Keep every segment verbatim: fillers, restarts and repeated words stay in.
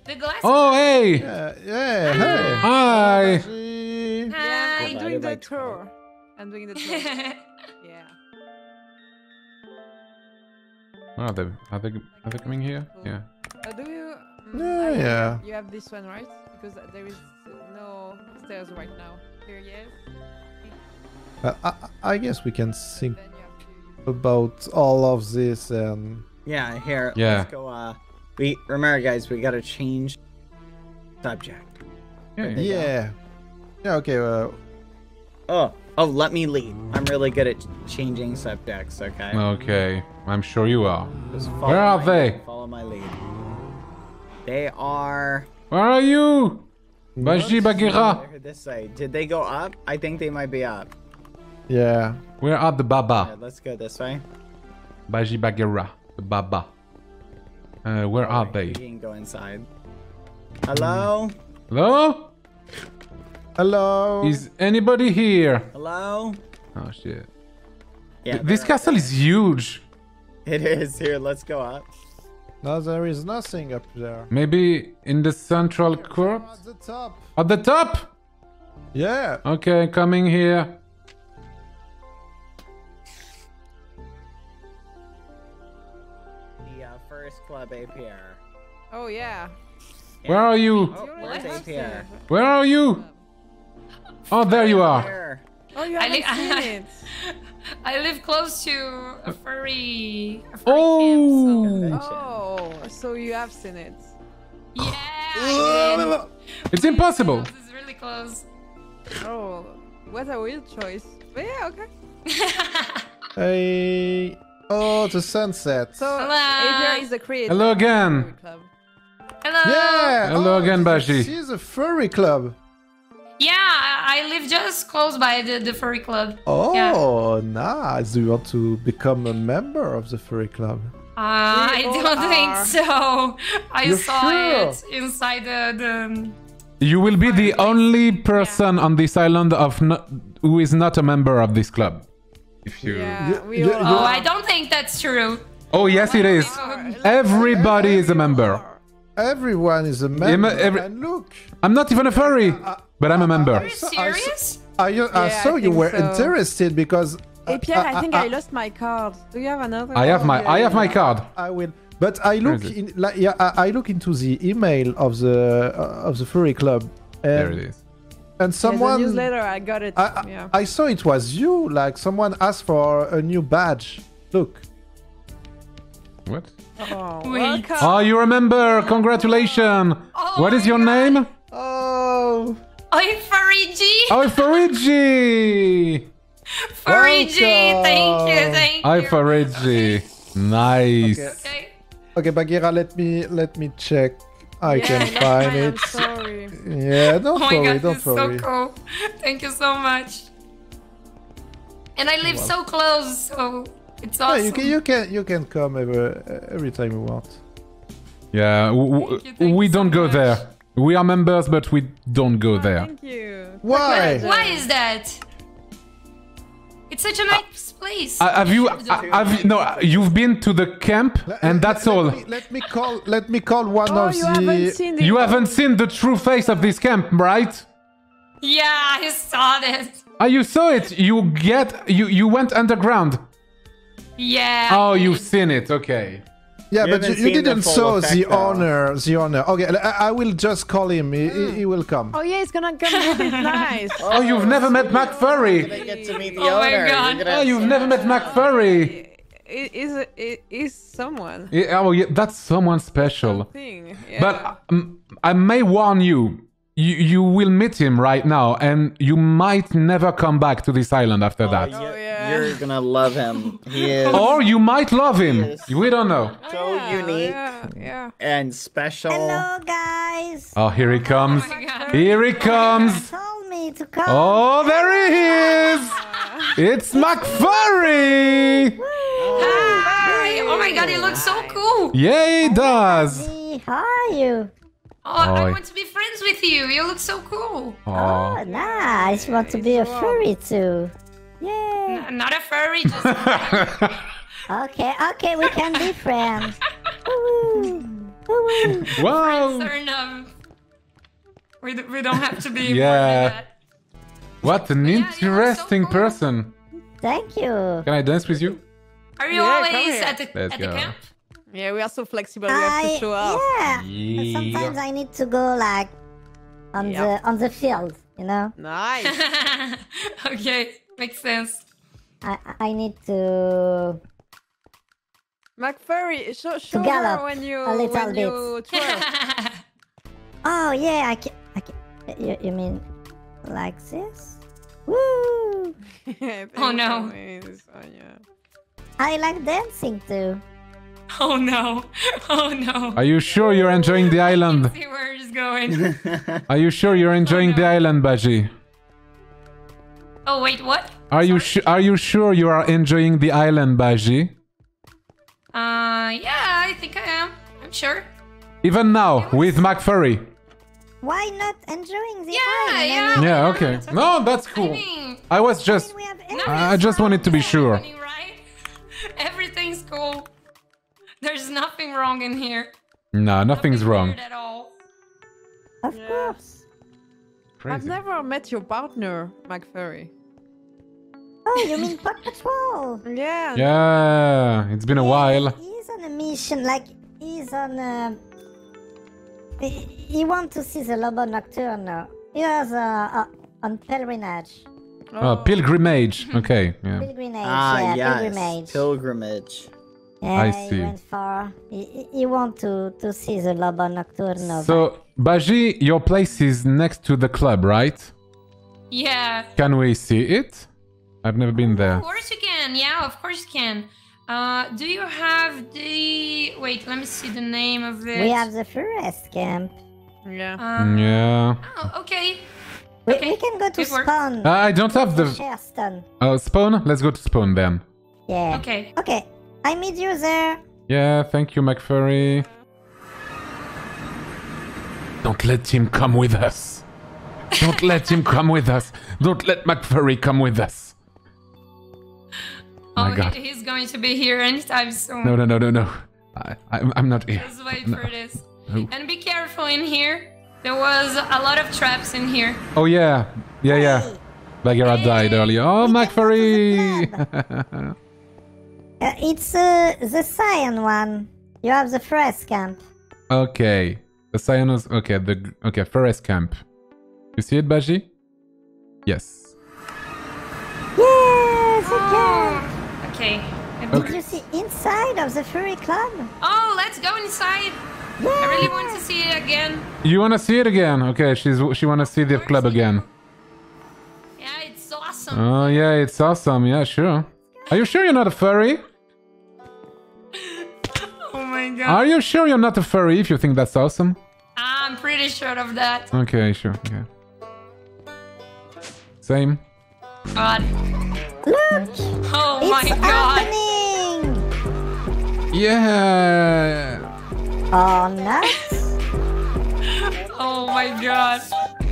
The glasses. Oh, hey. Yeah, yeah, hey. Hi. Bashi. Hi. I'm doing the tour. I'm doing the tour. Yeah. Oh, are they, are they, are they coming here? Yeah. Uh, do you? Yeah, I- yeah. You have this one, right? Because there is no stairs right now. Here, yes. Uh, I, I guess we can think Then you have to. about all of this and Yeah, here. Yeah. Let's go. Uh, we remember, guys. We gotta change subject. Yeah. yeah. yeah, yeah. Okay. Uh, Oh, oh. Let me lead. I'm really good at changing subjects. Okay. Okay. I'm sure you are. Just follow Where are my- they? Follow my lead. They are. Where are you? Baji Bagheera. They're this way. Did they go up? I think they might be up. yeah. Where are the Baba? Alright, let's go this way. Baji Bagheera. The Baba. Uh, where are We they? can go inside. Hello? Hello? Hello. Is anybody here? Hello? Oh shit. Yeah. Th- This they're up castle there. is huge. It is. Here, let's go up. No, there is nothing up there. Maybe in the central court? At the top. At the top? Yeah. Okay, coming here. The uh, first club A P R. Oh yeah. Where are you? Oh, You where's already A have P R? stairs. Where are you? Oh, there you are. Here. Oh, you I haven't li- seen it. I live close to a furry, a furry Oh. camp, Oh, so you have seen it. so yeah, I It's impossible. did. This is really close. Oh, what a weird choice. But yeah, okay. Hey. Oh, the sunset. So Hello. A P R is the creator. Hello of the again. Furry Club. Hello. yeah. Hello oh, again, Bashi. She's a furry club. Yeah, I I live just close by the, the furry club. Oh, Yeah. nice. Do you want to become a member of the furry club? Uh, I We all don't think are. so. I You're saw sure? it inside the, the You will be the only person on this island of no- who is not a member of this club. If you. Yeah, You- we you- all you- Oh, are. I don't think that's true. Oh yes, it is. Everybody is a member. Everyone is a member. every- And look, I'm not even a furry, but I'm a member. Are you So- I serious? I, I Yeah, saw I you think were so. interested because. uh, Hey Pierre, I uh, think uh, I lost my card. Do you have another? I have my I have my card. I will, but I look is it? in, like, yeah, I, I look into the email of the uh, of the furry club, and There it is. and Someone. someone. newsletter, I got it. I, I, yeah. I saw it was you. Like someone asked for a new badge. Look. What? Oh, Wait. welcome. Oh, you remember? Congratulations. Oh What is my your God. name? Oh. Oh, Furry G! Oh, Farigi. Furry G! Thank you, Welcome. thank Hi, you. Farigi. Nice. Okay. Okay. Okay, Bagheera, let me let me check. I Yeah, can I lost find mine, I'm it. sorry. Yeah, don't Oh my worry, god, don't this is worry. so cool. Thank you so much. And I live so close, so it's Yeah, awesome. you can you can you can come every every time you want. Yeah, w- w- Thank you, thank we you don't so go much. there. We are members, but we don't go Oh, there. Thank you. Why? Why is that? It's such a nice place. Uh, have you? We should do Uh, it. have you? No, you've been to the camp, and that's let all. Me, let me call let me call one Oh, of you the haven't seen it. You haven't seen the true face of this camp, right? Yeah, I saw that. Ah, you saw it. You get. You you went underground. Yeah. Oh, you've seen it. Okay. Yeah, You but haven't you, you seen the didn't full saw effect, the though. owner, the owner. Okay, I, I will just call him. He, he, he will come. Oh yeah, it's gonna come with it. Nice. Oh, you've never met You're McFurry. gonna get to meet the Oh my owner. God. You're gonna Oh, you've never met McFurry. It is it is someone. Yeah, oh, yeah, that's someone special. Thing. Yeah. But um, I may warn you. You, you will meet him right now, and you might never come back to this island after Oh, that. you- Oh, yeah. You're gonna love him. He is Or you might love him. Yes. We don't know. so yeah, unique Yeah, yeah. and special. Hello, guys. Oh, here he comes. Oh my God. Here he comes. Told me to come. Oh, there he is. It's McFurry. Hi. Oh my god, he looks so cool. Yeah, he does. Hey, how are you? Oh, I Oi. want to be friends with you. You look so cool. Oh, Oh. nice. Want to be a furry too? Yeah. I'm not a furry, just a friend. Okay, okay, we can be friends. Woo. Woo. Wow. Fair enough. We, d- we don't have to be more Yeah. than that. What an Yeah, you were so interesting cool. person. Thank you. Can I dance with you? Are you Yeah, come always here. at the Let's at the go. camp? Yeah, we are so flexible. We have to I, show up. yeah. Yeah. Sometimes I need to go like on Yeah. the on the field, you know. Nice. Okay, makes sense. I I need to. McFurry, show, show gallop her when you a little when bit. you twirl. Oh yeah, I can. I can. You, you mean like this? Woo! Oh, no. I like dancing too. Oh no! Oh no! Are you sure you're enjoying the island? See where it's going. Are you sure you're enjoying the island, Baji? Oh wait, what? Are you su- Are you sure you are enjoying the island, Baji? Uh, yeah, I think I am. I'm sure. Even now, with McFurry. Why not enjoying the Yeah, island? yeah. I mean, Yeah, okay. No, that's I cool. mean, I was just... we have nothing's I just wanted to be wrong sure. happening, right? Everything's cool. There's nothing wrong in here. No, nothing's Nothing wrong. weird at all. Of Yeah. course. I've Crazy. never met your partner, McFurry. Oh, you mean Paw Patrol? Yeah. Yeah, it's been a while. He's on a mission, like he's on a. He, he wants to see the Lobo Nocturno. He was uh, uh, on pilgrimage. Oh, pilgrimage. Okay, yeah. Pilgrimage, Ah, yeah, yes. pilgrimage. Pilgrimage. Yeah, I he see. went far. He, he, he want to, to see the Lobo Nocturno. So, Baji, your place is next to the club, right? Yeah. Can we see it? I've never been there. Of course you can. Yeah, of course you can. Uh, do you have the... Wait, let me see the name of it. we have the forest camp. Yeah. Um, Yeah. Oh, okay. We, Okay, we can go to it works. spawn. Uh, I don't have the... Sherston. Oh, spawn? Let's go to spawn then. Yeah. Okay. Okay. I meet you there. Yeah, thank you, McFurry. Don't let him come with us. Don't let him come with us. Don't let McFurry come with us. Oh, My God. he, he's going to be here anytime soon. No, no, no, no, no. I, I, I'm not here. Just wait No. for this. No. And be careful in here. There was a lot of traps in here. Oh, yeah. Yeah, yeah. Bagheera died earlier. Oh, We can go to McFurry! Uh, it's uh, the cyan one. You have the forest camp. Okay. The Cyanos... Okay, the... Okay, forest camp. You see it, Baji? Yes. Yes, the camp. Oh, okay. Did you see inside of the furry club? Oh, let's go inside. Yeah. I really want to see it again. You wanna see it again? Okay, she's she wanna see the club again. Yeah, it's awesome. Oh, yeah, it's awesome. Yeah, sure. Are you sure you're not a furry? Oh my god. Are you sure you're not a furry if you think that's awesome? I'm pretty sure of that. Okay, sure. Okay. Same. God. Look, Oh it's my god. happening. Yeah. Oh, nuts. Oh my god.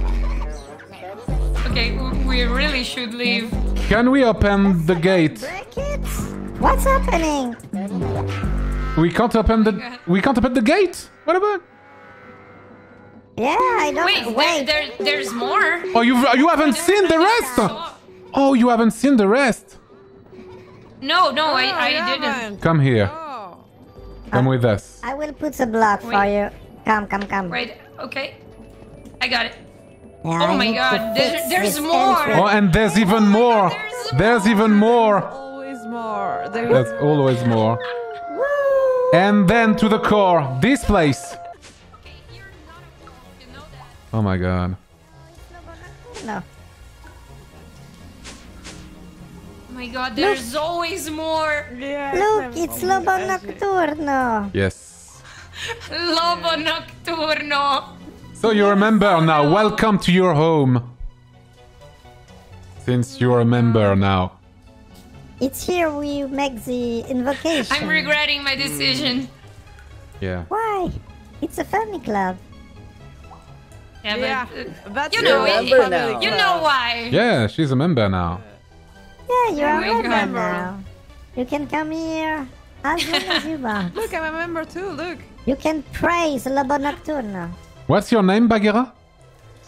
Okay, w- we really should leave. Can we open the gate? Break it. What's happening? We can't open the. We can't open the gate. What about? Yeah, I don't Wait, wait. There, there, there's more. Oh, you you haven't seen the rest. Oh, you haven't seen the rest. No, no, I, Oh, I you didn't. haven't. Come here. Oh. Come with us. I will put the block for Wait. you. Come, come, come. Wait, okay. I got it. Yeah, Oh I my need to god, there- fix there's this more. entrance. Oh, and there's even more. there's There's even more. Always more. There There's always more. Woo! And then to the core, this place. Okay, you're not a wolf, you know that. Oh my god. No. Oh my god, there's always more. Yeah, Look, it's Lobo Nocturno. Yes. Lobo Nocturno. So you remember now. Welcome to your home. Since you remember now. It's here we make the invocation. I'm regretting my decision. Yeah. Why? It's a family club. Yeah, Yeah, but uh, that's you know, your it- Remember family now. you club. know why. Yeah, she's a member now. Yeah, you're Oh a my member God. now. You can come here as long as you want. Look, I'm a member too. Look. You can praise Lobo Nocturno. What's your name, Bagheera?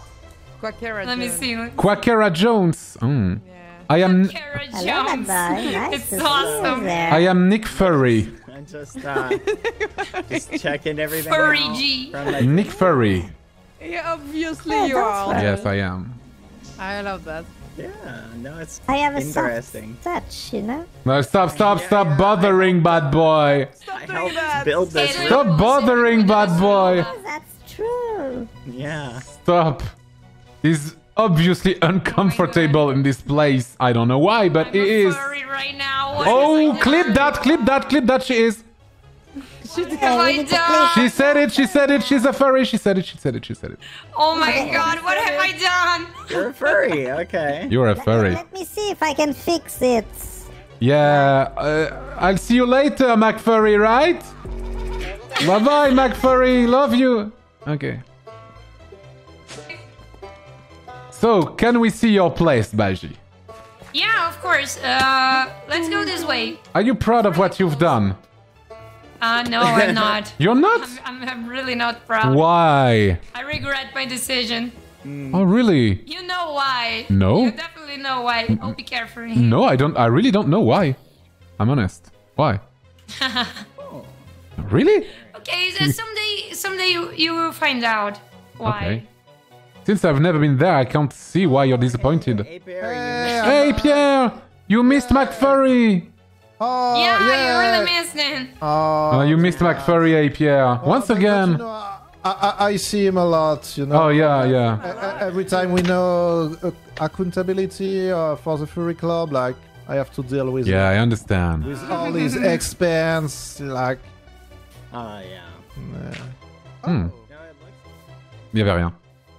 Quackera Let me Jones. see. Let's Quackera Jones. Hmm. Yeah. I am Kara Hello, that Jones. boy. Nice It's to see awesome. you there. I am Nick Furry. I'm just uh, just checking everything Furry out G. from the- Nick Furry. Yeah, obviously Yeah, you that's are. right. Yes, I am. I love that. Yeah, no, it's I have a interesting. soft touch, you know? No, stop, stop, Yeah, stop yeah, bothering, bad boy. Stop I doing helped that. build this. Hey, room. Stop bothering, bad boy. Oh, that's true. Yeah. Stop. He's obviously uncomfortable in this place. I don't know why, but I'm he a is. furry right now. What Oh, have I clip done? that, clip that, clip that. She is. What have Yeah, we I need to done? She said it. She said it. She's a furry. She said it. She said it. She said it. Oh my god, what have I done? You're a furry, okay. You're a Let- furry. Let me see if I can fix it. Yeah. Uh, I'll see you later, McFurry. Right? Bye bye, McFurry. Love you. Okay. So, can we see your place, Baji? Yeah, of course. Uh, let's go this way. Are you proud of what you've done? Uh, no, I'm not. You're not? I'm, I'm, I'm really not proud. Why? I regret my decision. Oh, really? You know why. No. You definitely know why. Oh, be careful. here. No, I don't. I really don't know why. I'm honest. Why? Really? Okay, so someday, someday you, you will find out why. Okay. Since I've never been there, I can't see why you're disappointed. Hey, Barry, you Hey, Pierre! You missed McFurry! Oh, Yeah, yeah. you really missed it. Oh, Uh, you missed McFurry, hey, Pierre. Once but, again. You know, I, I, I see him a lot, you know. Oh, yeah, yeah. E- e- Every time we know uh, accountability uh, for the Furry Club, like, I have to deal with Yeah, I understand. with all these expense, like. Oh, yeah. uh, Hmm. No, it looks... Il y avait rien.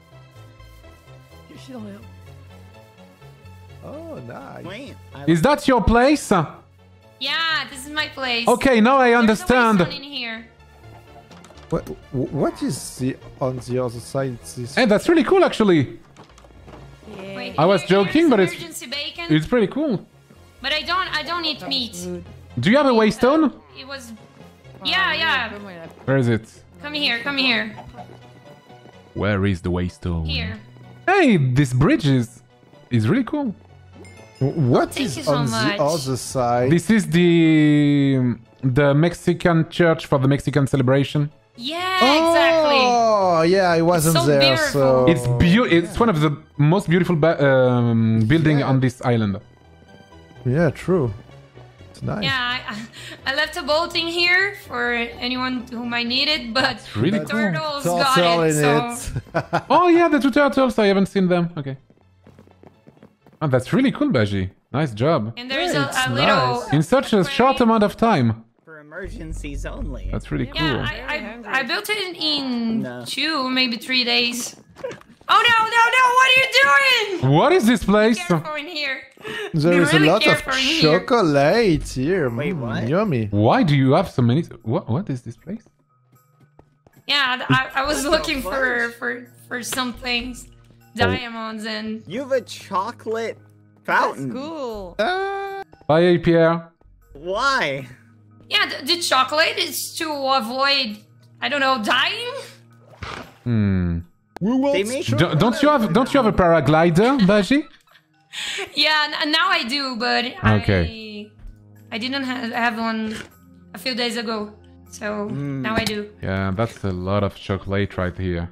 Je suis dans l'air. Oh, nice. Wait, I Is that your place? Yeah, this is my place. Okay, now I There's a understand. waistline in here. What, what is the on the other side? This Hey, that's really cool, actually. Yeah. Wait, I was here- joking, here's but it's- emergency bacon. It's pretty cool. But I don't, I don't eat meat. Good. Do you have a waystone? It was. Ah, Yeah, yeah. Comment il a- Where is it? Come here, come here, Where is the waystone? here. Hey, this bridge is is really cool. What Thank is you so on much. the other side? This is the the Mexican church for the Mexican celebration. Yeah, exactly. Oh, yeah, I wasn't so there, beautiful. so. It's beau- It's one of the most beautiful ba- um, building Yeah. on this island. Yeah, true. It's nice. Yeah, I, I left a boat in here for anyone who might need it, but Really the cool. turtles got Turtle it, in so it. Oh yeah, the two turtles. I haven't seen them. Okay. Oh, that's really cool, Baji. Nice job. and there's Yeah, a, it's a little. nice. In such a short amount of time. for emergencies only. That's really cool. Yeah, I, I, I built it in No. two, maybe three days. Oh no, no, no! What are you doing? What is this place? Careful in here. There Be is really a lot of careful in here. chocolate here. Wait, Mm, what? Yummy. Why do you have so many? What? What is this place? Yeah, th- I, I was What the looking for fudge? for for some things, Oh. diamonds and. You have a chocolate That's fountain. cool. Bye, Pierre. Why? Yeah, the, the chocolate is to avoid, I don't know, dying. Hmm. We will They make Do- don't you have? Don't you have a paraglider, Baji? Yeah, n- now I do, but Okay. I I didn't have, have one a few days ago, so now I do. Yeah, that's a lot of chocolate right here.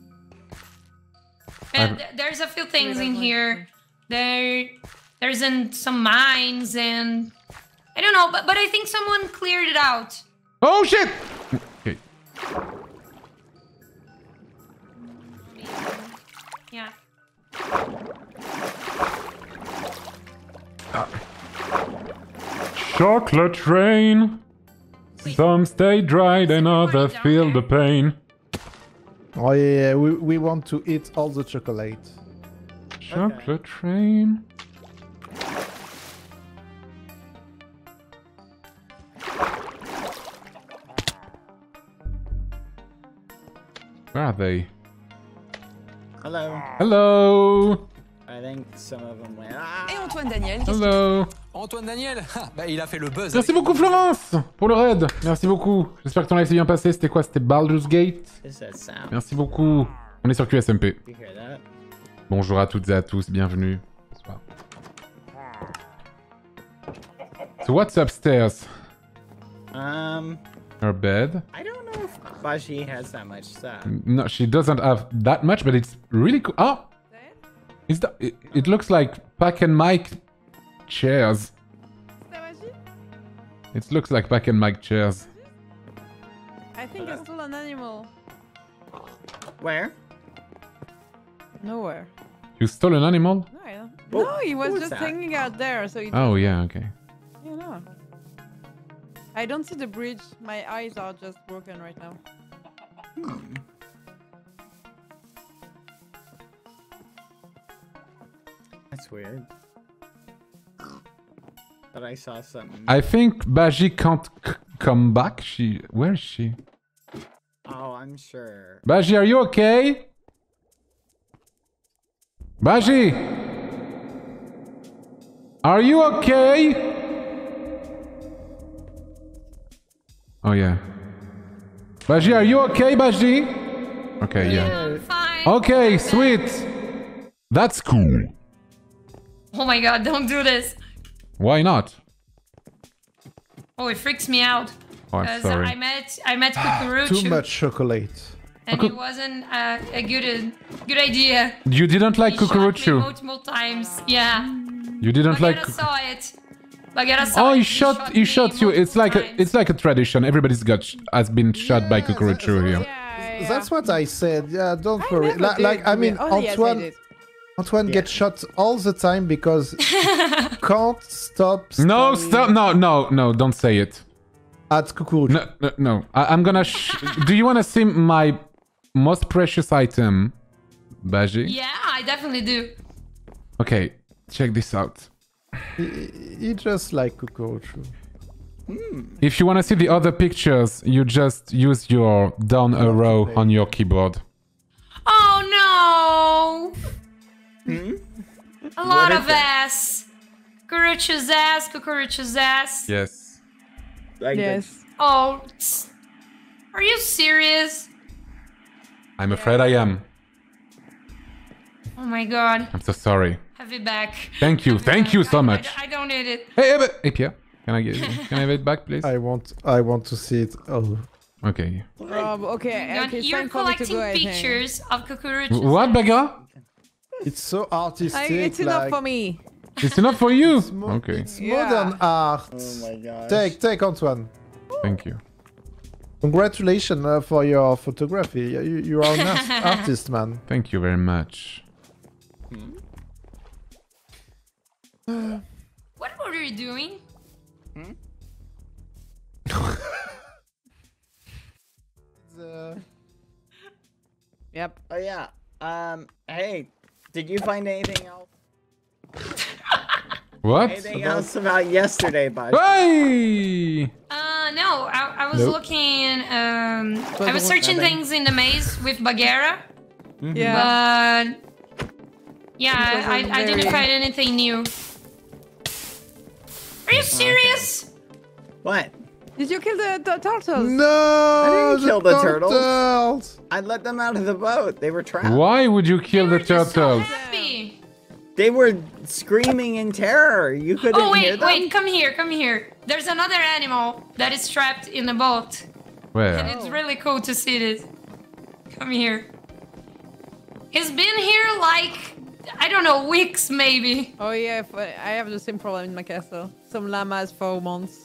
And th- there's a few things in here. There, there's in some mines and I don't know, but but I think someone cleared it out. Oh shit! Okay. Yeah. Chocolate train. Some stay dried and Somebody others down feel there? the pain. Oh yeah, we, we want to eat all the chocolate. Chocolate train. Where are they? Hello. Hello! I think some of them went. Ah! Et Antoine Daniel, qu'est-ce que- Hello! Antoine Daniel, ah, bah, il a fait le buzz. Merci beaucoup Florence pour le raid. Merci beaucoup. J'espère que ton live s'est bien passé. C'était quoi? C'était Baldur's Gate. What does that sound? Merci beaucoup. On est sur Q S M P. You hear that? Bonjour à toutes et à tous, bienvenue. Bonsoir. So what's upstairs? Um, Her bed? I don't know if Baji has that much stuff. No, she doesn't have that much, but it's really cool. Oh! Is that, it, it looks like Pack and Mike chairs. It looks like Pack and Mike chairs. I think it's still an animal. Where? Nowhere. You stole an animal? No, I don't. Oh, no, he was who was just that? hanging out there, so he. Oh, yeah, okay. You know. I don't see the bridge. My eyes are just broken right now. Hmm. That's weird. But I saw something. I think Baji can't c come back. She... Where is she? Oh, I'm sure. Baji, are you okay? Baji! Are you okay? Oh, yeah. Baji, are you okay, Baji? Okay, yeah. I'm fine. Okay, sweet. That's cool. Oh my god, don't do this. Why not? Oh, it freaks me out. Oh, I'm Because sorry. I met I met Too Cucurucho, much chocolate. and it wasn't uh, a good uh, good idea. You didn't like He shot me Cucurucho. multiple times. Yeah. You didn't like. Bagheera Cuc- saw it. Bagheera saw Oh, it. he shot. He me shot you. It's multiple like a. times. It's like a tradition. Everybody's got sh- has been shot by Yeah, Cucurucho here. Yeah, yeah. That's what I said. Yeah, don't I worry. never Like, did, like I to be- mean, oh, yes, I Antoine. did. Antoine Yeah. gets shot all the time because can't stop. No, staring stop! No, no, no! Don't say it. At Cucurucho. No, no, no. I- I'm gonna. Sh- Do you want to see my most precious item, Baji? Yeah, I definitely do. Okay, check this out. He, he just like Cucurucho. If you want to see the other pictures, you just use your down arrow on your keyboard. Oh no! Hmm? A lot What of is it? ass. Cucurucho's ass. Cucurucho's ass. Yes. Like the- Yes. Oh, tss. Are you serious? I'm afraid I am. Oh my god. I'm so sorry. Have it back. Thank you. Have it Thank back. you I- so I- much. I, don't need it. Hey, hey, but- hey, Pierre. Can I get? Can I have it back, please? I want. I want to see it. Oh. Okay. Um, okay, You're, okay, it's you're time for me to collecting go, I think. pictures of Cucurucho's What, ass. Bagheera? It's so artistic. I, it's enough like, for me. It's enough for you. mo- Okay. It's Yeah. modern art. Oh my gosh. Take, take Antoine. Thank you. Congratulations uh, for your photography. You, you are an art- artist, man. Thank you very much. What were you doing? Uh, Yep. Oh yeah. Um. Hey, did you find anything else? What? Anything else about yesterday, Baji? Hey! Uh, no. I, I was Nope. looking. Um, I was the- searching Nothing. things in the maze with Bagheera, Yeah. but yeah, I, wasn't I didn't very- find anything new. Are you serious? What? Did you kill the, the turtles? no, didn't kill the turtles. turtles. I let them out of the boat. They were trapped. Why would you kill They the were just so turtles? happy. They were screaming in terror. You couldn't Oh hear wait, them. wait, come here, come here. There's another animal that is trapped in the boat, and Where? it's really cool to see this. Come here. He's been here like I don't know, weeks maybe. Oh yeah, if I I have the same problem in my castle. Some llamas for months.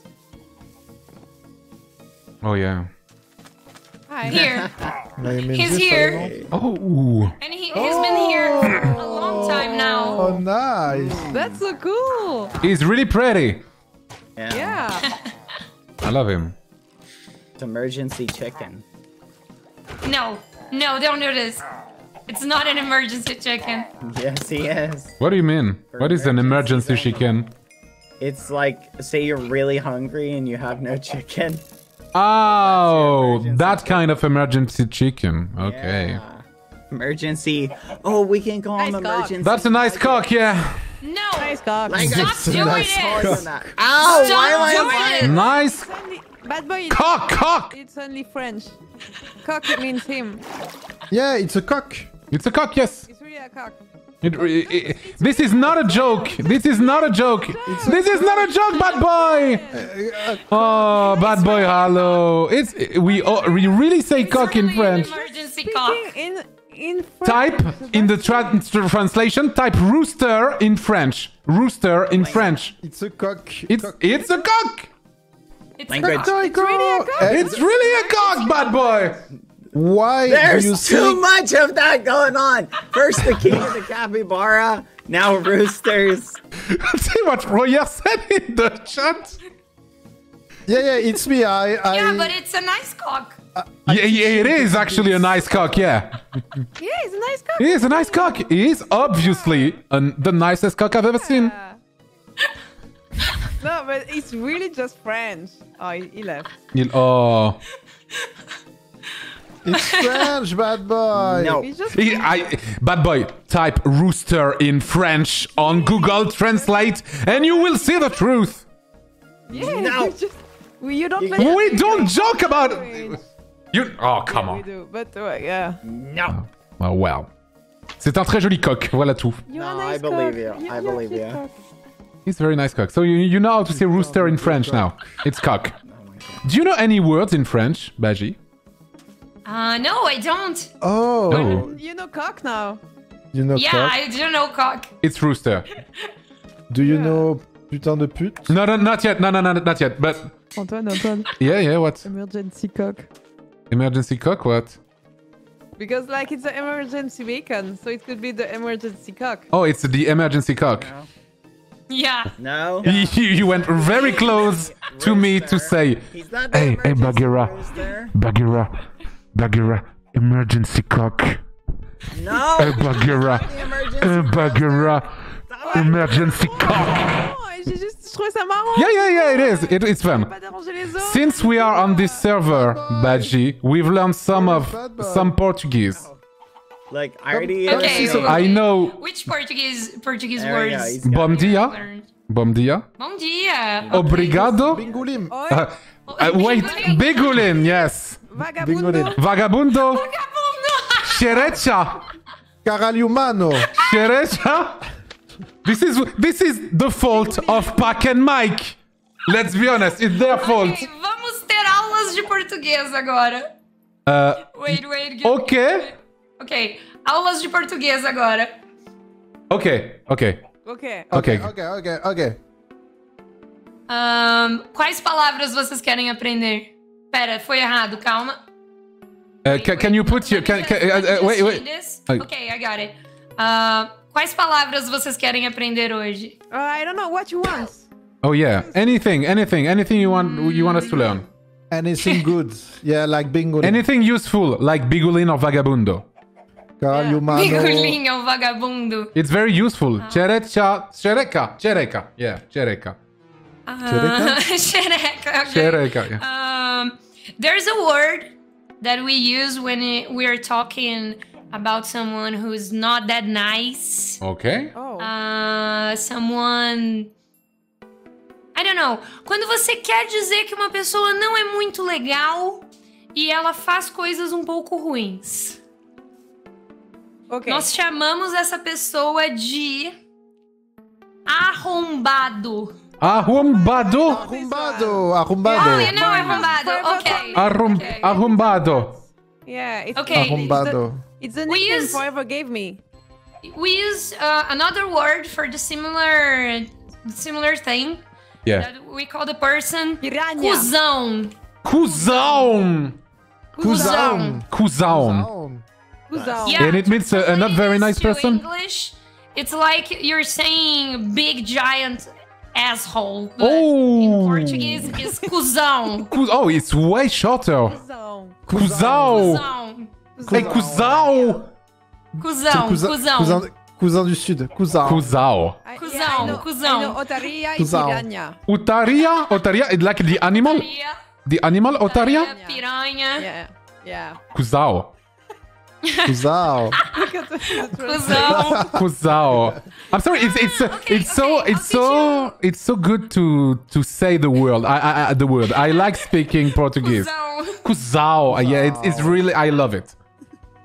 Oh yeah. Hi. Here, My name is he's this here, animal. Oh. and he, he's been here for a long time now. Oh, nice. That's so cool. He's really pretty. Yeah. Yeah. I love him. It's emergency chicken. No, no, don't do this. It's not an emergency chicken. Yes, he is. What do you mean? For What is an emergency emergencies chicken? It's like, say you're really hungry and you have no chicken. Oh, emergency that chicken. kind of emergency chicken. Okay. Yeah. Emergency. Oh, we can call him Nice cock. emergency. That's a nice cock, yeah. No, Nice cock. Like, stop It's a doing nice it. cock. Ow! Stop Why am I doing lying? it. Nice It's only- Bad boy. It's, cock, cock. it's only French. Cock it means him. Yeah, it's a cock. It's a cock, yes. It's really a cock. It, it, it, this is not a joke. This is not a joke. This is not a joke, bad boy. Oh, bad boy, hello. It's we oh, we really say cock in French. Emergency cock. In in French. Type in the tra tra- translation. Type rooster in French. Rooster in French. It's a cock. It's cock. it's a cock. It's Language. cock. It's really a cock. It's really a cock, bad boy. Why do you There's too think... much of that going on. First the king of the capybara, now roosters. See what Royer said in the chat. Yeah, yeah, it's me. I, I... Yeah, but it's a nice cock. Yeah, yeah, it is actually a nice cock. Yeah, Yeah, it's a nice cock. it is a nice cock. It is obviously an, the nicest cock I've ever seen. Yeah. No, but it's really just French. Oh, he, he left. Il- Oh. It's French, bad boy. No. He's just. He- I, bad boy, type rooster in French on Google Translate and you will see the truth. Yeah, No. you just. We, you don't. We mention We it don't in joke about language. you. Oh, come Yeah, we on. do, but uh, yeah. No. Oh, well. C'est un très joli coq, voilà tout. You're No, a nice I believe cock. you. I You're believe cute you. cock. He's a very nice cock. So you, you know how to say rooster in French now. It's cock. Do you know any words in French, Baji? Uh, no, I don't. Oh, No. You know cock now. you know Yeah, cock? I don't know cock. It's rooster. Do you Yeah. know putain de pute? No, no, not yet. No, no, no, not yet. But Antoine, Antoine. yeah, yeah. What? Emergency cock. Emergency cock? What? Because like it's an emergency bacon, so it could be the emergency cock. Oh, it's the emergency cock. Yeah. No. You, you went very close to me to say, He's not the Hey, hey, emergency Bagheera. rooster. Bagheera, Bagheera, emergency cock. No. Hey, Bagheera, The emergency hey, Bagheera, rooster. emergency cock. Oh, j'ai juste, je trouvais ça marrant. Yeah, yeah, yeah, it is. It, it's fun. Pas déranger les autres. Since we are on this server, Baji, we've learned some of Bad boy. some Portuguese. Like I already. Come- Okay. come see I know Which Portuguese Portuguese There we go, words? he's got bom it. dia, learned? bom dia, Bom dia. obrigado. Bingolim. Oi, Uh, uh, wait, bigulin, yes. vagabundo. Bingolim. Vagabundo, Vagabundo. xerecha, Caralho humano. xerecha. This is this is the fault of Pac and Mike. Let's be honest, it's their fault. Ok, vamos ter aulas de português agora. Uh, Wait, wait. get- okay, Ok, aulas de português agora. okay, okay, Ok. okay. Ok, ok, ok. Ahn, quais palavras vocês querem aprender? Pera, foi errado, calma. Uh, ca- can you put your can, can, uh, uh, wait wait? Ai. Ok, I got it. Ah, quais palavras vocês querem aprender hoje? Uh, I don't know what you want. Oh yeah, anything, anything, anything you want you want us to learn. Anything good. Yeah, like bingolim. Anything useful, like bigulin or vagabundo. Caralho humano. Bigolinho, o vagabundo. It's very useful. Cherecha, chereca, chereca. Yeah, chereca. Ah, xereca. okay. Xereca, yeah. Um, there's a word that we use when it, we are talking about someone who's not that nice. Okay. Oh. Uh, someone. I don't know. Quando você quer dizer que uma pessoa não é muito legal e ela faz coisas um pouco ruins. Ok. Nós chamamos essa pessoa de arrombado. Arrombado. Arrombado. Arrombado. Oh, you know arrombado. Okay. Arrum, Okay. arrombado. Yeah. It's, Okay. Arrombado. It's the, it's the We nickname use- Forever gave me. We use uh, another word for the similar similar thing Yeah. that we call the person Piranha. cuzão. Cuzão. Cuzão. Cuzão. Cuzão. Yeah. And it means a, a not very nice To person? English, it's like you're saying big giant asshole. But Oh. in Portuguese is cuzão. Cuz- oh, it's way shorter. Cuzão. Cuzão. Cuzão. Hey, cuzão. Cuzão. Cousin, Cuzão. cousin, cousin du sud. Cousin. Cuzão. I- Cuzão, yeah, I know, cuzão. I know otaria e Cuzão. piranha. Otaria. Otaria. It's like the animal. Piranha, The animal otaria. Piranha. Yeah. Yeah. Cuzão. Cousin. Cuzão. Cuzão. I'm sorry. It's it's uh, Okay, it's so okay, it's I'll so it's so good to to say the word. I, I, I the word. I like speaking Portuguese. Cuzão. Cuzão. Uh, Yeah, it's it's really I love it.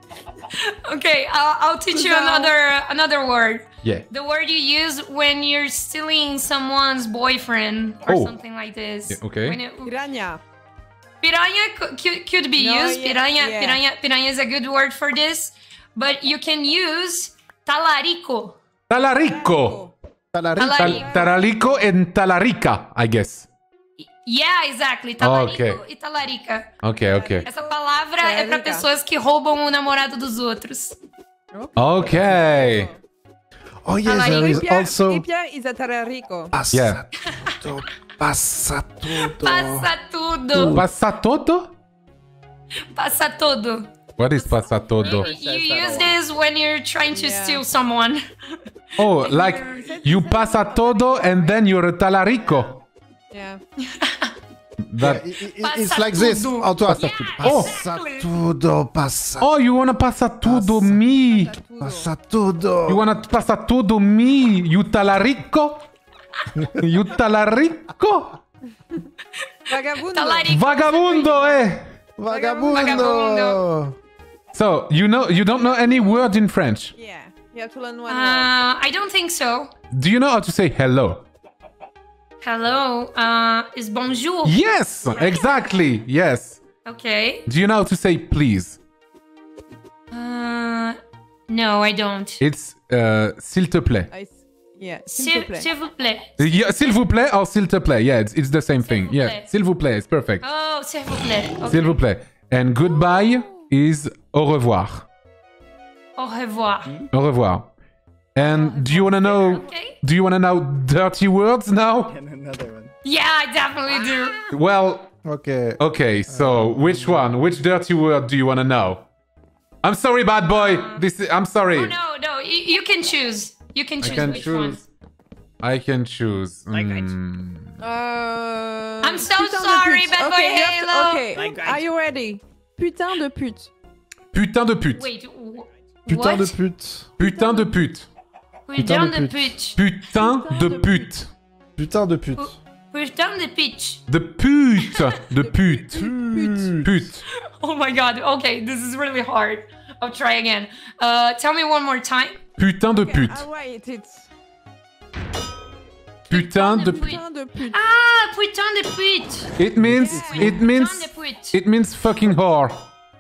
Okay, I'll, I'll teach you Cusão. another another word. Yeah. The word you use when you're stealing someone's boyfriend or Oh. something like this. Yeah, okay. When it- Piranha. piranha cou- could, could be No, used. yeah, piranha, yeah. piranha, piranha is a good word for this. But you can use talarico. Talarico. Talarico. Talarico. Taralico and talarica, I guess. Yeah, exactly. Talarico Okay. e talarica. Okay, okay. Essa palavra é pra Talarica. pessoas que roubam o namorado dos outros. Okay. Oh yes, Talarico. there E is Pierre, also e Pierre is a Talarico. Yeah. Passato. Passato. Passa tudo. Passa todo? Passa tudo. What is passa todo? You use this when you're trying to Yeah. steal someone. Oh, like you passa todo and then you're a talarico. Yeah. That. It- it- Passa it's like this, tudo. Antoine. Oh. Passa tudo, passa, Oh, you wanna passa tudo me? passa tudo. You wanna passa tudo me? You talarico? You talarico? Vagabundo. Talarico. Vagabundo, eh? Vagabundo. Vagabundo. So you know you don't know any word in French. Yeah. You have to learn one word. Uh, I don't think so. Do you know how to say hello? Hello, uh, is bonjour. Yes, exactly. Yes. Okay. Do you know how to say please? Uh, no, I don't. It's uh, s'il te plaît. I s- yeah. S'il te S'il plaît. s'il vous plaît. Yeah, s'il vous plaît or s'il te plaît. Yeah, it's, it's the same thing. vous Yeah, plaît. s'il vous plaît. It's perfect. Oh, s'il vous plaît. Okay. S'il vous plaît. And goodbye is au revoir. Au revoir. Au revoir. And do you want to know? Okay. Do you want to know dirty words now? And another one. Yeah, I definitely do. Well, Okay. okay. So which one? Which dirty word do you want to know? I'm sorry, bad boy. This is, I'm sorry. Oh, no, no, you, you can choose. You can I choose can which choose. I can choose. Like I Mm. Uh, I'm so putain de sorry, pute. bad boy Okay, you have to- Halo. Okay, Like I- are you ready? Putain de pute. Putain de pute. Wait, wh- Putain what? de pute. Putain de pute. Putain de de pute. pute. Putain de pute. Putain de pute. Putain de pitch. De pute. De pute. Pute. Oh my god, okay, this is really hard. I'll try again. Uh, tell me one more time. Putain de pute. Ah ouais, it's Putain de pute. putain de pute. Ah, putain de pute. It means it means Putain de pute. it means fucking whore.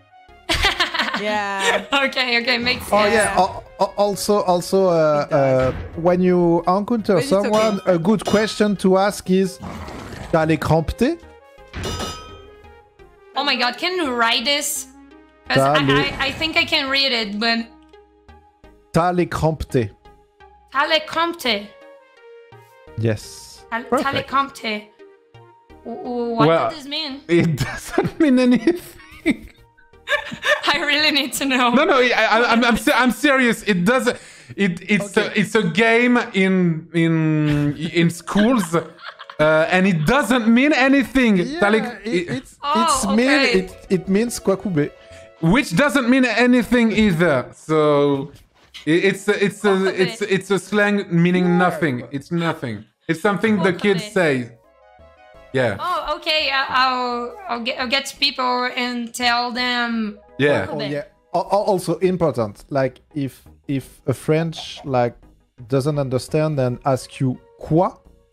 Yeah. Okay, okay, makes sense. Oh yeah. al- al- Also, also, uh, uh, when you encounter But it's someone, okay. a good question to ask is, "T'as les crampes?" Oh my god, can you write this? 'Cause T'as I, les- I, I think I can read it, but... T'as les crampes? Telecompte. Yes. Tal- Perfect. Telecompte. W- w- What Well- does this mean? It doesn't mean anything. I really need to know. No, no, I, I, I'm, I'm, se- I'm serious. It doesn't. It, it's a, it's a game in in in schools, uh, and it doesn't mean anything. Yeah, Talik- it, it's Oh, it's okay. mean it it means kwakube. which doesn't mean anything either. So it, it's a, it's a, Kwakube. it's it's a slang meaning nothing. It's nothing. It's something the kids Kwakube. say. Yeah. Oh, okay. I- I'll I'll get I'll get to people and tell them. Yeah. Oh Kwakube. yeah. Al- al- Also important. Like if if a French like doesn't understand and ask you quoi,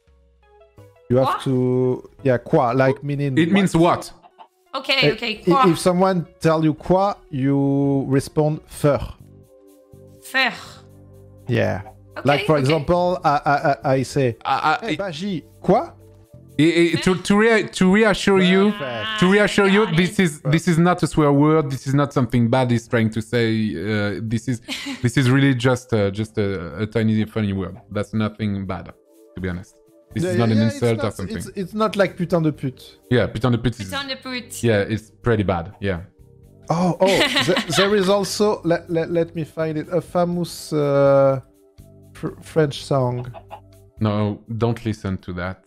you have Quoi? to yeah quoi like meaning. It means what? Okay, Uh, okay. i- Quoi? If someone tell you quoi, you respond faire. Faire. Yeah. Okay, Like for okay. example, I I I, I say, I, hey, I, Baji, quoi? I- I- to to, rea- to reassure you, Perfect. to reassure you, Got this it. is this is not a swear word. This is not something bad he's trying to say. Uh, this is this is really just uh, just a, a tiny funny word. That's nothing bad, to be honest. This Yeah, is not yeah, an yeah, it's insult or not- something. It's, it's not like putain de pute. Yeah, putain de pute is, Putain de pute. yeah, it's pretty bad. Yeah. Oh, oh, th- there is also, let, let, let me find it, a famous uh, fr- French song. No, don't listen to that.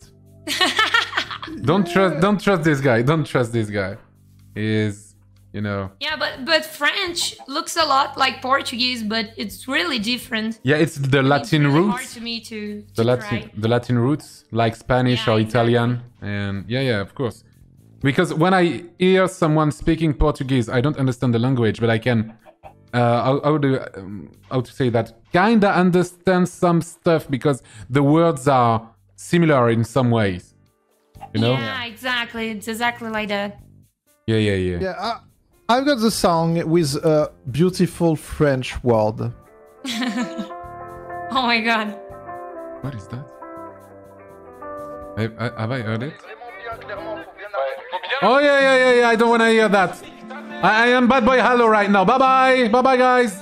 Don't trust. Don't trust this guy. Don't trust this guy. He is, you know. Yeah, but but French looks a lot like Portuguese, but it's really different. Yeah, it's the It's Latin really hard roots. to me to, The to Latin, try. the Latin roots, like Spanish Yeah, or exactly. Italian, and yeah, yeah, of course. Because when I hear someone speaking Portuguese, I don't understand the language, but I can uh, how, how do um, how to say that? Kinda understand some stuff because the words are similar in some ways. You know? Yeah, exactly. It's exactly like that. Yeah, yeah, yeah. Yeah, I, I've got the song with a beautiful French word. Oh my god. What is that? Have, I- have I heard it? Oh yeah, yeah, yeah, yeah. I don't want to hear that. I, I am Bad Boy Hello right now. Bye bye, bye bye, guys.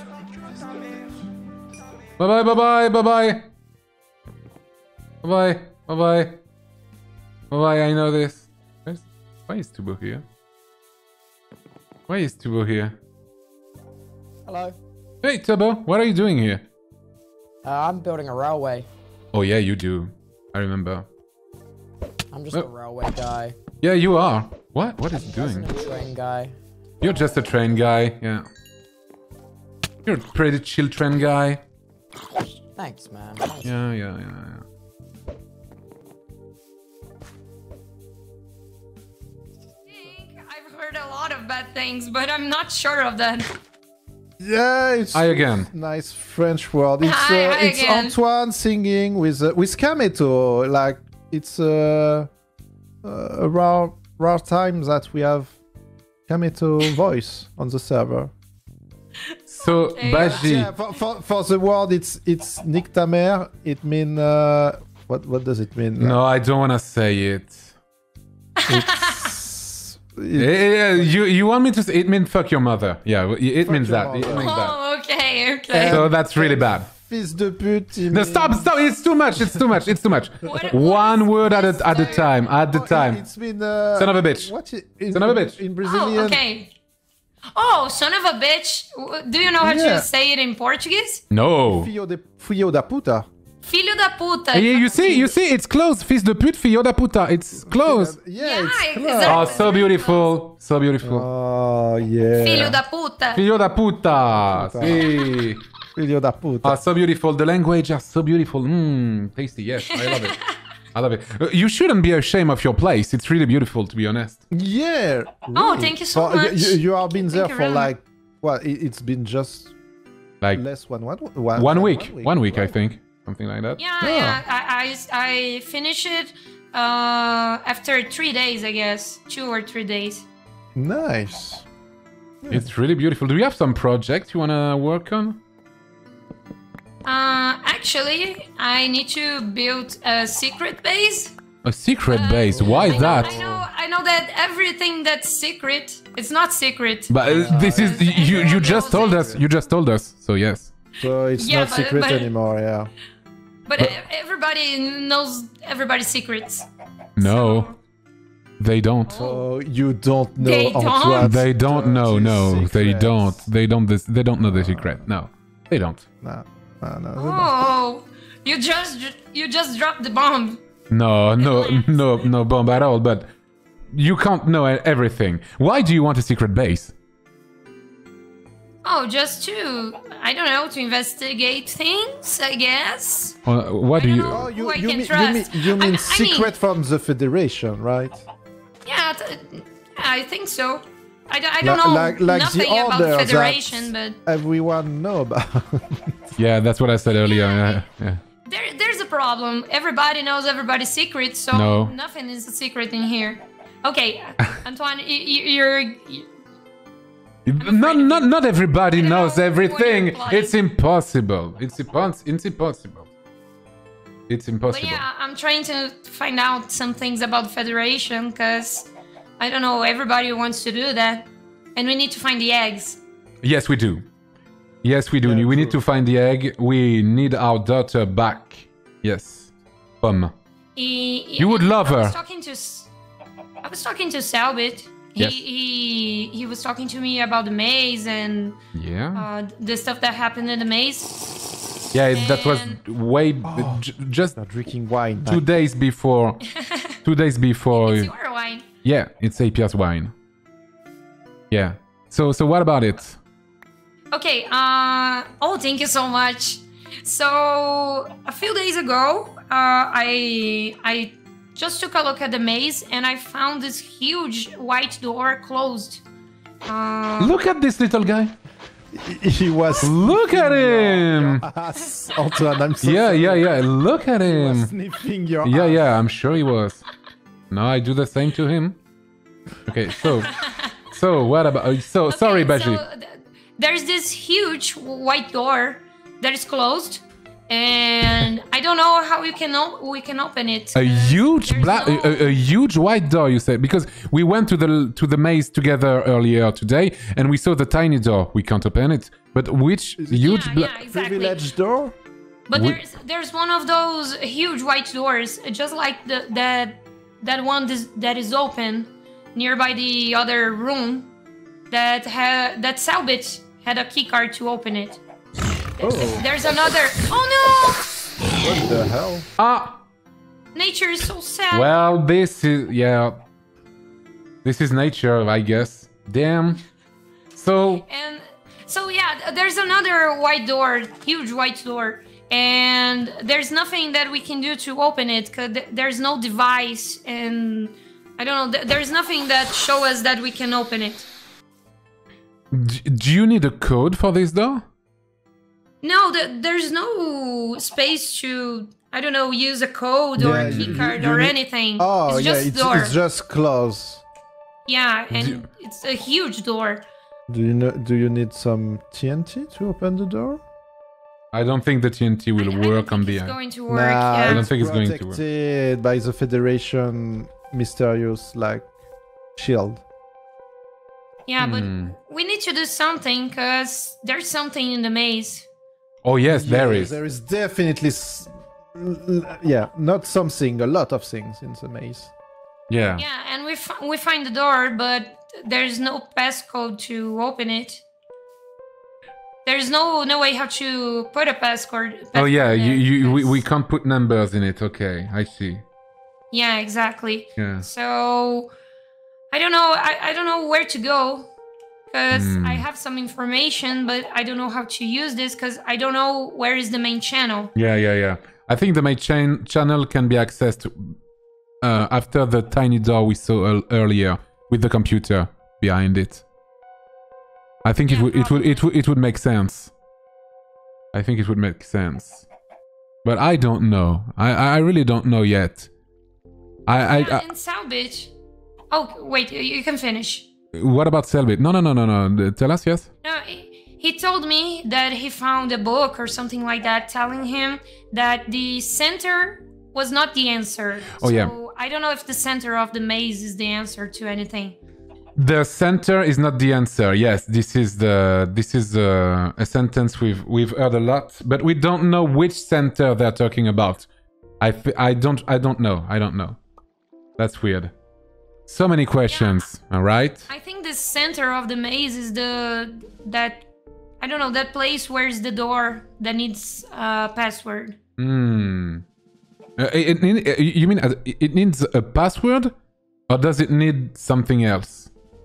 Bye bye, bye bye, bye bye. Bye bye, bye bye. Bye bye. I know this. Where's, why is Tubo here? Why is Tubo here? Hello. Hey Tubo, what are you doing here? Uh, I'm building a railway. Oh yeah, you do. I remember. I'm just Oh. a railway guy. Yeah, you are. What? What is he doing? I'm a train guy. You're just a train guy, yeah. You're a pretty chill train guy. Thanks, man. Thanks. Yeah, yeah, yeah, yeah. I've heard a lot of bad things, but I'm not sure of that. Yeah, it's I again. nice French word. It's Hi, uh, hi it's again. Antoine singing with uh, with Kameto. Like it's uh, uh, a rare rare time that we have Kameto voice on the server. So, Okay. Baji. Yeah, for, for, for the word, it's it's Nick Tamer. It mean uh, what what does it mean? No, I don't want to say it. It's, Yeah, it, yeah, you you want me to say it means fuck your mother? Yeah, it Fuck means your that. It mother. means that. Oh, okay, okay. So that's really bad. fils de pute. it No, mean- stop, stop! It's too much. It's too much. It's too much. What- One word at a at a Mister time. At the Oh, it- time. It's been uh, Son of a bitch. What i- in, Son of a bitch. in Brazilian? Oh, okay. Oh, son of a bitch. W- Do you know how Yeah. to say it in Portuguese? No. Filho de filho da puta. Filho da puta. Yeah, you see, you see, it's close. Fils de pute, filho da puta. It's close. Yeah, Yeah, it's exactly. close. Oh, so beautiful. So beautiful. Oh yeah. Filho da puta. Filho da puta. See. Filho da puta. Ah, so beautiful. The language are so beautiful. Mmm, tasty. Yes, I love it. I love it. Uh, you shouldn't be ashamed of your place. It's really beautiful, to be honest. Yeah. Oh, really. thank you so For- you- much. You, you have been there you for very like what? It, it's been just Like less one one one, one week. One week, I right? think. Something like that. Yeah, Yeah. yeah. I, I, I finished it uh, after three days, I guess. Two or three days. Nice. It's really beautiful. Do you have some project you want to work on? Uh, actually, I need to build a secret base. A secret Uh, base. Why I know, that? I know, I know that everything that's secret, it's not secret. But uh, this is you. You everyone just knows told it. us. You just told us. So yes. So it's Yeah, not but- secret but- anymore. Yeah. But, e- everybody knows everybody's secrets. No, they don't. So you don't know They don't? Antoine's They don't know. dirty No, they secrets. don't. They don't. This. They don't know the secret. No, they don't. No, no, no. they don't. Oh, you just you just dropped the bomb. No, no, no, no bomb at all. But you can't know everything. Why do you want a secret base? Oh, just to I don't know to investigate things, I guess. Uh, what I do don't you? know. Oh, you, Who I you, can mean, you trust. mean you I- mean I secret mean- from the Federation, right? Yeah, th- yeah, I think so. I, d- I don't Li- know like- like the nothing about order that- Federation, but Everyone know about. Yeah, that's what I said earlier. Yeah, yeah. there, there's a problem. Everybody knows everybody's secrets, so No. nothing is a secret in here. Okay, Antoine, y- y- you're. y- Not, not, not everybody I don't knows know what everything. you're implying. It's impossible. It's impos- It's impossible. It's But impossible. yeah, I'm trying to find out some things about Federation because I don't know. Everybody wants to do that, and we need to find the eggs. Yes, we do. Yes, we do. Yeah, we need true. to find the egg. We need our daughter back. Yes. Pum. He, You would love I was her. talking to, S- I was talking to Selbit. He, Yes. he he was talking to me about the maze and Yeah. uh, the stuff that happened in the maze. yeah, it- that was and- way j- just They're drinking wine. two days before. two days before. It's your wine. Yeah, it's A P S wine. Yeah. So so what about it? Okay. Uh. Oh, thank you so much. So a few days ago, uh, I I just took a look at the maze and I found this huge white door closed. Uh, Look at this little guy. He, he was. Look at sniffing him! Your ass, Antoine, I'm so Yeah, sorry. yeah, yeah. Look at He was him. sniffing your Yeah, ass. yeah. I'm sure he was. No, I do the same to him. Okay, so, so what about? uh, So Okay, sorry, Baji. so th- there's this huge white door that is closed, and I don't know how we can o- we can open it. A 'cause huge there's black, no- a, a huge white door. You said because we went to the to the maze together earlier today, and we saw the tiny door. We can't open it. But which huge yeah, black? yeah, exactly. Privilege door? But We- there's there's one of those huge white doors, just like the that that one this, that is open nearby the other room. That ha- that Selbit had a key card to open it. Oh, There's another. Oh what the hell? Ah, no! Nature is so sad. well, this is yeah. This is nature, I guess. Damn. So And so yeah, th- there's another white door, huge white door, and there's nothing that we can do to open it because th- there's no device, and I don't know. Th- there's nothing that show us that we can open it. D- do you need a code for this door? No, th- there's no space to I don't know use a code or Yeah, a key you- card you or need- anything. Oh, it's yeah, just it's, door. it's just close. Yeah, and it's a huge door. Do you know? Do you need some T N T to open the door? I don't think the T N T will I, I don't work think on the. it's going to work. Nah, yeah. I don't think it's going to work. protected by the Federation mysterious like shield. Yeah, but Hmm. we need to do something because there's something in the maze. Oh yes, there Yeah, is. There is definitely, s- l- l- yeah, not something, a lot of things in the maze. Yeah. Yeah, and we f- we find the door, but there's no passcode to open it. There's no no way how to put a passcode. Oh yeah, passcode you, there you we, we because- can't put numbers in it. Okay, I see. Yeah, exactly. Yeah. So I don't know. I, I don't know where to go because Hmm. I have some information, but I don't know how to use this because I don't know where is the main channel. Yeah, yeah, yeah. I think the main chain channel can be accessed uh, after the tiny door we saw ear- earlier with the computer behind it. I think it Yeah, would it would it would it would make sense. I think it would make sense. But I don't know. I I really don't know yet. I I, Yeah, I in Salvage. Oh wait, you- you can finish. what about Selbit? No, no, no, no, no. Tell us, yes. No, he he told me that he found a book or something like that telling him that the center was not the answer. Oh, so yeah. I don't know if the center of the maze is the answer to anything. The center is not the answer. Yes, this is the this is uh, a sentence we've we've heard a lot, but we don't know which center they're talking about. I th- I don't I don't know. I don't know. That's weird. So many questions. All right. I think the center of the maze is the that I don't know that place where's the door that needs a password. Hmm. Uh, it, it, it- you mean uh, it needs a password, or does it need something else?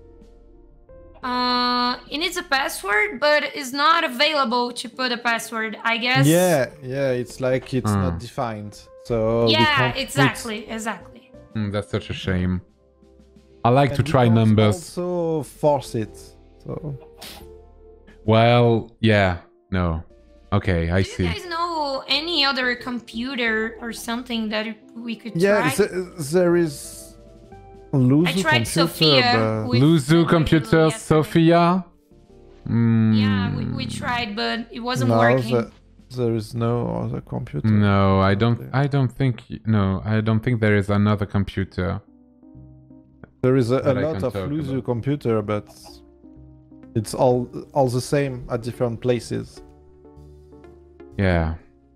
Uh, it needs a password, but it's not available to put a password. I guess. Yeah, yeah, it's like it's Hmm. not defined. So we Yeah, can't put- exactly, exactly. Hmm, that's such a shame. I like and to we try can't numbers. Also force it. So Well, yeah, no. Okay, I Do you see. guys know any other computer or something that we could yeah, try? th- there is Luzu I tried computer, Sophia. but with Luzu Sophia computer, yesterday. Sophia. Mm, Yeah, we, we tried, but it wasn't no, working. the- there is no other computer. No, I don't. I don't think. No, I don't think there is another computer. There is a, a that I lot can of talk Luzu about. computer, but it's all all the same at different places. Yeah.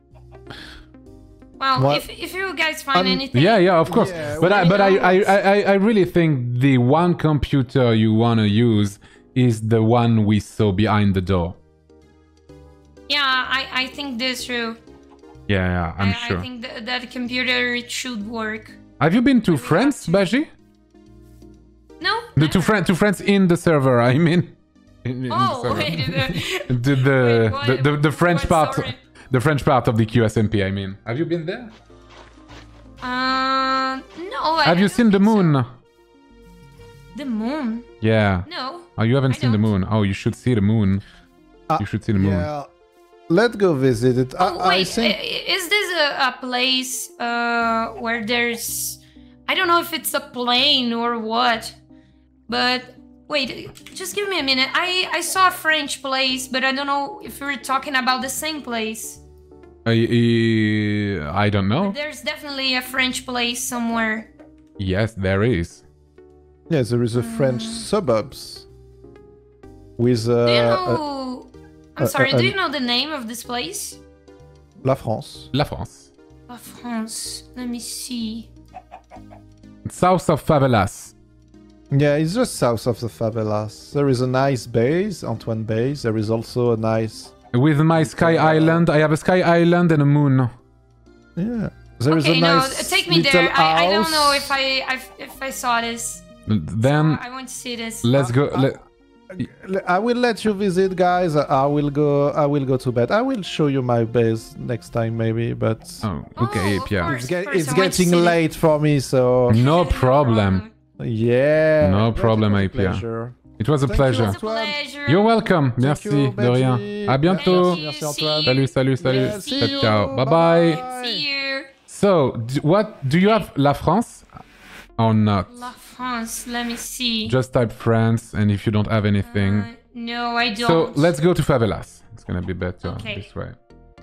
Well, What- if, if you guys find Um, anything, Yeah, yeah, of course. Yeah, but I, we but I, know I, it's- I, I really think the one computer you wanna use is the one we saw behind the door. yeah, I, I think this true. Yeah, yeah, I'm I, sure. I think that that computer it should work. Have you been to we France, have Baji? No. The to friends, to friends in the server. I mean. In- in the Oh server. wait. uh, the the, Wait, what- the, the the French what, part, sorry? the French part of the Q S M P. I mean, have you been there? Uh, no. I, Have I you don't seen the think so. moon? The moon? Yeah. No. Oh, you haven't I seen the don't. moon. Oh, you should see the moon. Uh, You should see the moon. Yeah. Let's go visit it. I, Oh, wait, I think. i- is this a, a place uh, where there's... I don't know if it's a plane or what, but wait, just give me a minute. I, I saw a French place, but I don't know if we're talking about the same place. I, I, I don't know. There's definitely a French place somewhere. Yes, there is. Yes, there is a French Mm. suburbs with uh, Do you uh, know... I'm uh, sorry, uh, do uh, you know the name of this place? La France. La France. La France. Let me see. South of Favelas. Yeah, it's just south of the favelas. There is a nice base, Antoine Base. There is also a nice. With my Sky Island, I have a Sky Island and a moon. Yeah. There is Okay, a no, nice take me little there. I, I don't know house. if I, I if I saw this. Then I want to see this. let's go. Uh, Let, I will let you visit, guys. I will go. I will go to bed. I will show you my base next time, maybe. But oh, okay, Oh, of Pierre. course. it's, get, course, it's I want to getting see it. late for me, so No problem. yeah. No but it problem, was a Apia. pleasure. It was a Thank you. pleasure. It's a pleasure. You're welcome. Thank Merci, you, de rien. Benji. À bientôt. Thank you. Merci, Antoine. Salut, salut, salut. Yeah, see you. Ciao, bye bye. See you. So, d- what do you have La France or not? La France. Let me see. Just type France, and if you don't have anything, Uh, no, I don't. so let's go to Favelas. It's gonna be better Okay. this way.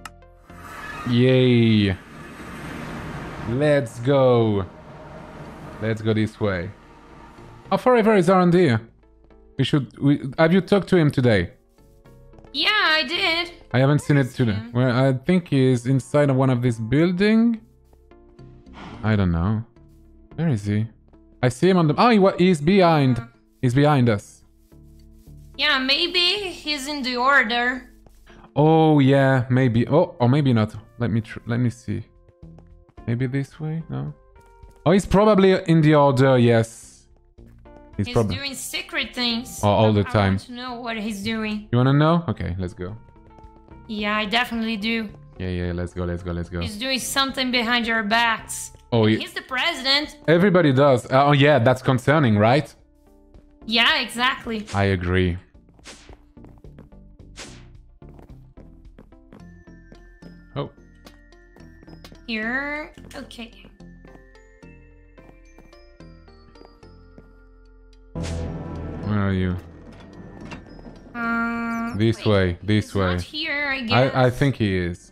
Yay! Let's go. Let's go this way. Oh, Forever is around here. We should. We, have you talked to him today? Yeah, I did. I haven't seen it today. him? Well, I think he's inside of one of this building. I don't know. Where is he? I see him on the. Oh, he, wa- he's behind. He's behind us. Yeah, maybe he's in the order. Oh yeah, maybe. Oh, or maybe not. Let me tr- let me see. Maybe this way. No. Oh, he's probably in the order. Yes. He's He's probably. doing secret things. Oh, all the I time. want to know what he's doing. You wanna know? Okay, let's go. Yeah, I definitely do. Yeah, yeah. Let's go. Let's go. Let's go. He's doing something behind your backs. Oh, he- He's the president. everybody does. Uh, oh yeah, that's concerning, right? Yeah, exactly. I agree. Oh. Here. Okay. Where are you? Uh, This wait, way, this he's way. Not here, I guess. I, I think he is.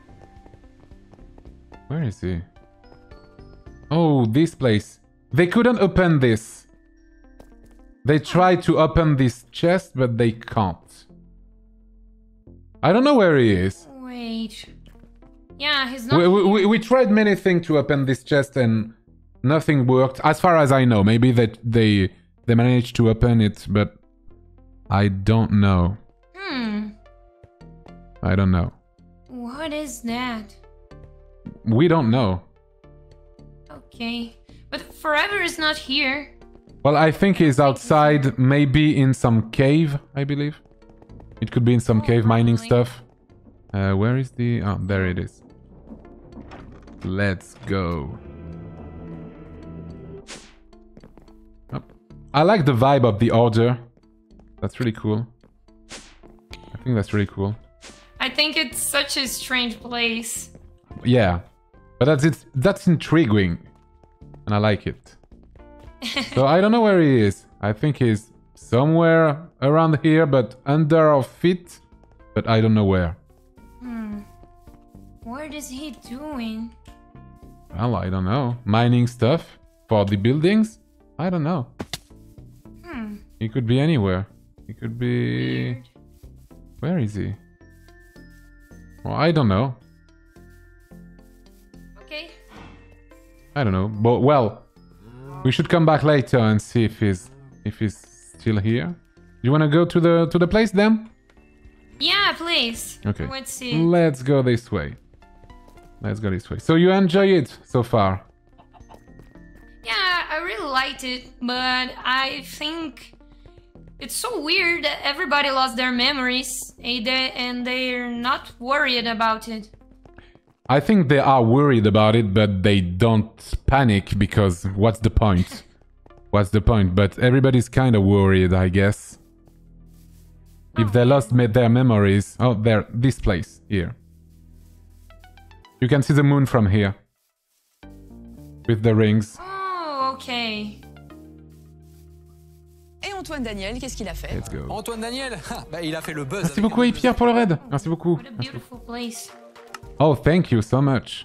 Where is he? Oh, this place. They couldn't open this. They tried to open this chest, but they can't. I don't know where he is. Wait. Yeah, he's not. We, we, we- we tried many things to open this chest and nothing worked. As far as I know, maybe that they they managed to open it, but I don't know. Hmm. I don't know. What is that? We don't know. Okay. But Forever is not here. Well, I think he's outside, maybe in some cave, I believe. It could be in some Oh, cave mining probably. stuff. Uh, where is the... Oh, there it is. Let's go. Oh. I like the vibe of the order. That's really cool. I think that's really cool. I think it's such a strange place. Yeah. But that's it's, that's intriguing. And I like it. So I don't know where he is. I think he's somewhere around here, but under our feet. But I don't know where. Hmm. What is he doing? Well, I don't know. Mining stuff for the buildings? I don't know. Hmm. He could be anywhere. He could be... Weird. Where is he? Well, I don't know. Okay. I don't know. But, well, we should come back later and see if he's if he's still here. You want to go to the to the place then? Yeah, please. Okay. Let's see. Let's go this way. Let's go this way. So you enjoy it so far? Yeah, I really liked it, but I think it's so weird that everybody lost their memories and they- and they're not worried about it. I think they are worried about it, but they don't panic because what's the point? What's the point? But everybody's kind of worried, I guess. if they lost me their memories. Oh, there, this place here. You can see the moon from here with the rings. Oh, okay. Et Antoine Daniel, qu'est-ce qu'il a fait? Let's go. Antoine Daniel, ah, bah, il a fait le buzz. Merci avec beaucoup, un A Pierre, pour le raid. Merci beaucoup. What a beautiful place. Oh, thank you so much.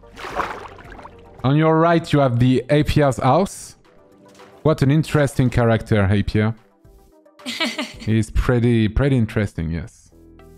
On your right, you have the A Pierre's house. What an interesting character, A Pierre. He's pretty, pretty interesting, yes.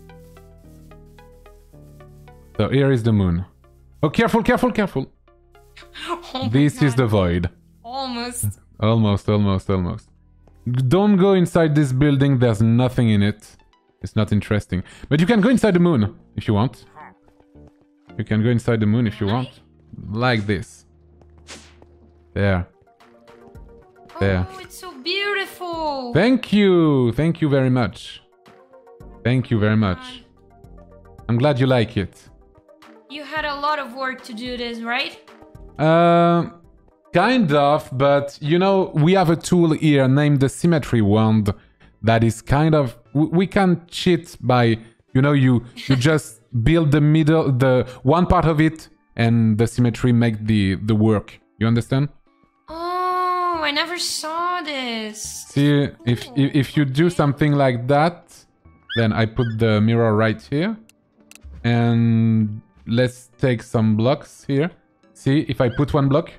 So here is the moon. Oh, careful, careful, careful. Oh my This is God. the void. Almost. Almost, almost, almost. Don't go inside this building. There's nothing in it. It's not interesting. But you can go inside the moon if you want. You can go inside the moon if you want. Like this. There. There. Oh, it's so beautiful. Thank you. Thank you very much. Thank you very much. I'm glad you like it. You had a lot of work to do this, right? Uh, kind of, but you know, we have a tool here named the Symmetry Wand that is kind of... w- We can cheat by, you know, you you just build the middle, the one part of it, and the symmetry make the, the work. You understand? Oh, I never saw this. See, if, if if you do something like that, then I put the mirror right here. And let's take some blocks here. See, if I put one block,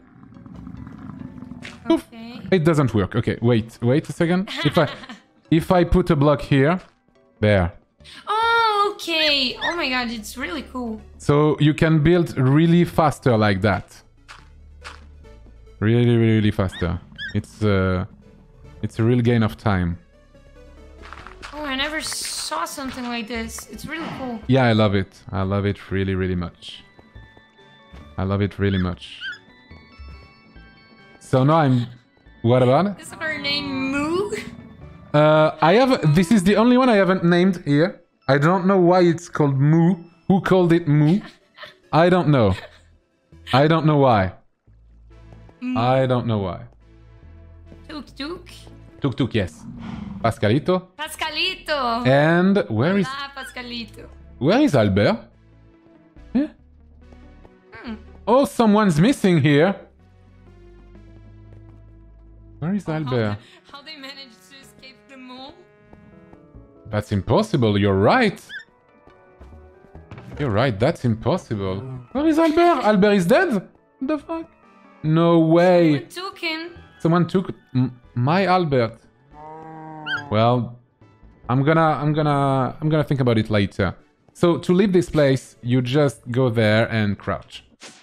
Okay. it doesn't work. Okay, wait, wait a second. If I if I put a block here, there. Oh, okay. Oh my God, it's really cool. So you can build really faster like that. Really, really, really faster. It's uh, it's a real gain of time. Oh, I never saw something like this. It's really cool. Yeah, I love it. I love it really, really much. I love it really much. So now I'm... What about it? Is her name Moo? Uh, I have... This is the only one I haven't named here. I don't know why it's called Moo. Who called it Moo? I don't know. I don't know why. I don't know why. Tuk Tuk. Tuk Tuk, yes. Pascalito. Pascalito. And where is... Hola, Pascalito. Where is Albert? Eh? Hmm. Oh, someone's missing here. Where is How, Albert? how they managed to escape the moon? That's impossible, you're right. You're right, that's impossible. Where is Albert? Albert is dead? What the fuck? No way. Someone took him. Someone took m my Albert. Well, I'm gonna, I'm gonna, I'm gonna think about it later. So to leave this place, you just go there and crouch.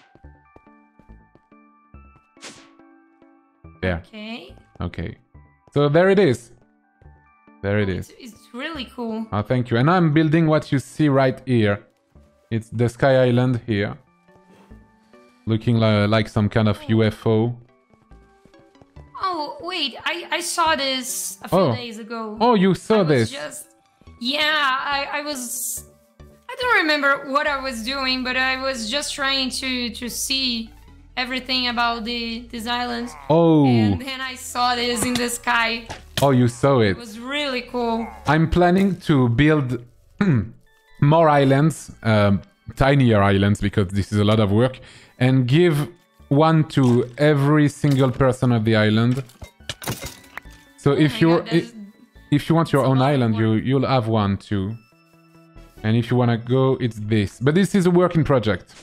There. Okay. Okay. So there it is. There it is. It's, it's really cool. Oh, thank you. And I'm building what you see right here. It's the Sky Island here. Looking li like some kind of U F O. Oh, wait. I, I saw this a few Oh. days ago. Oh, you saw I was this. Just, yeah, I, I was... I don't remember what I was doing, but I was just trying to, to see everything about the these islands. Oh. And then I saw this in the sky. Oh, you saw it. It was really cool. I'm planning to build more islands, um, tinier islands, because this is a lot of work, and give one to every single person of the island. So if Oh my you're God, that's- if you want your that's a own lot of island, you work. you'll have one too. And if you wanna go, it's this. But this is a working project.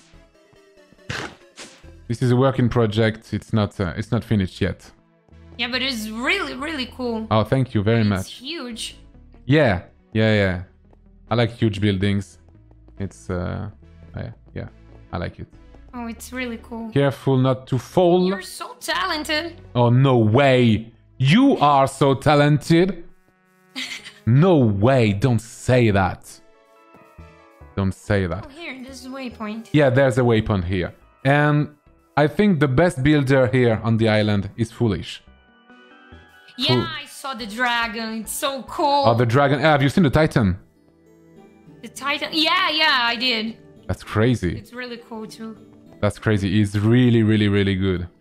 This is a working project. It's not uh, it's not finished yet. Yeah, but it's really, really cool. Oh, thank you very It's much. huge. Yeah, yeah, yeah. I like huge buildings. It's uh, yeah, yeah. I like it. Oh, it's really cool. Careful not to fall. You're so talented. Oh, no way. You are so talented. No way. Don't say that. Don't say that. Oh, here, this is waypoint. Yeah, there's a waypoint here. And I think the best builder here on the island is Foolish. Yeah, Cool. I saw the dragon. It's so cool. Oh, the dragon. Ah, have you seen the Titan? The Titan. Yeah, yeah, I did. That's crazy. It's really cool too. That's crazy. He's really, really, really good.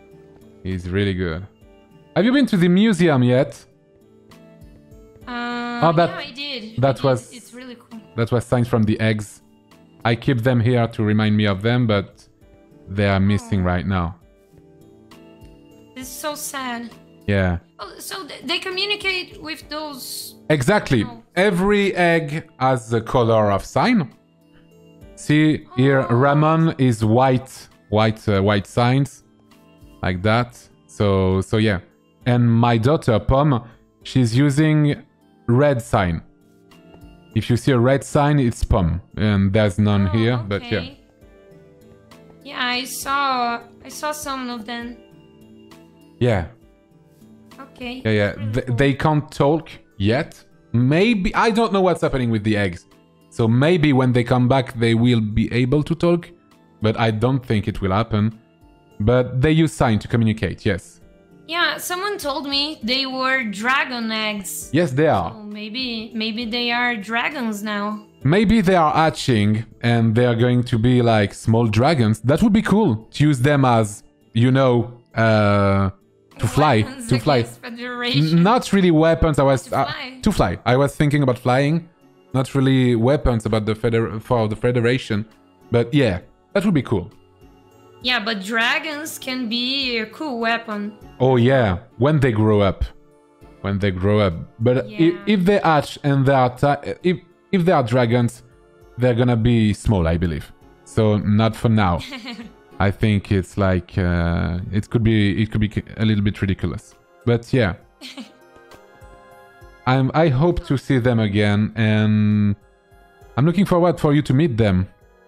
He's really good. Have you been to the museum yet? Uh, Uh, Oh, that- yeah, I did. that I did. was- It's really cool. That was signs from the eggs. I keep them here to remind me of them, but they are missing right now. This is so sad. Yeah. Oh, so th- they communicate with those. Exactly. Oh. Every egg has a color of sign. See here, Oh. Ramon is white, white, uh, white signs, like that. So, so yeah. And my daughter Pom, she's using red sign. If you see a red sign, it's Pom, and there's none Oh, here. But yeah, okay. Yeah, I saw. I saw some of them. yeah, Okay. yeah, yeah. Really Th- cool. they can't talk yet. Maybe I don't know what's happening with the eggs. So maybe when they come back, they will be able to talk, but I don't think it will happen. But they use sign to communicate. Yes, Yeah, someone told me they were dragon eggs. yes, they are. So maybe, maybe they are dragons now. Maybe they are hatching and they are going to be like small dragons. That would be cool to use them as, you know, uh, to fly, Weapons to fly. against Federation. N- Not really weapons. I was To uh, fly. to fly. I was thinking about flying. Not really weapons about the feder for the Federation, but yeah, that would be cool. Yeah, but dragons can be a cool weapon. Oh yeah, when they grow up, when they grow up. But i- Yeah. if they hatch and they are ti- if if they are dragons, they're gonna be small, I believe. So not for now. I think it's like uh, it could be it could be a little bit ridiculous. But yeah, I'm I hope to see them again, and I'm looking forward for you to meet them.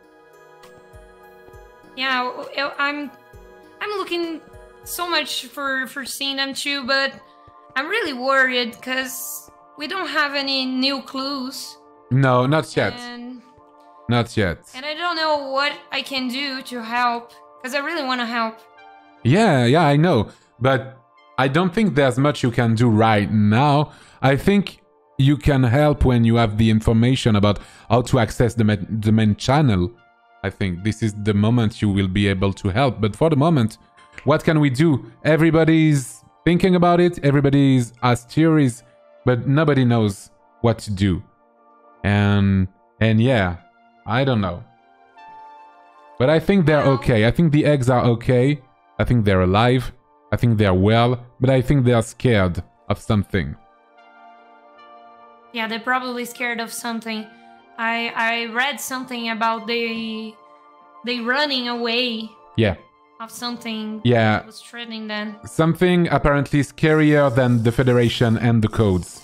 Yeah, w- I'm I'm looking so much for for seeing them too, but I'm really worried because we don't have any new clues. No, not yet. And Not yet. and I don't know what I can do to help because I really want to help. Yeah, yeah, I know. But I don't think there's much you can do right now. I think you can help when you have the information about how to access the, ma- the main channel. I think this is the moment you will be able to help. But for the moment, what can we do? Everybody's thinking about it. Everybody has theories, but nobody knows what to do. And and yeah, I don't know. But I think they're okay. I think the eggs are okay. I think they're alive. I think they're well. But I think they're scared of something. Yeah, they're probably scared of something. I I read something about they they running away Yeah. of something Yeah. that was threatening them. Something apparently scarier than the Federation and the codes.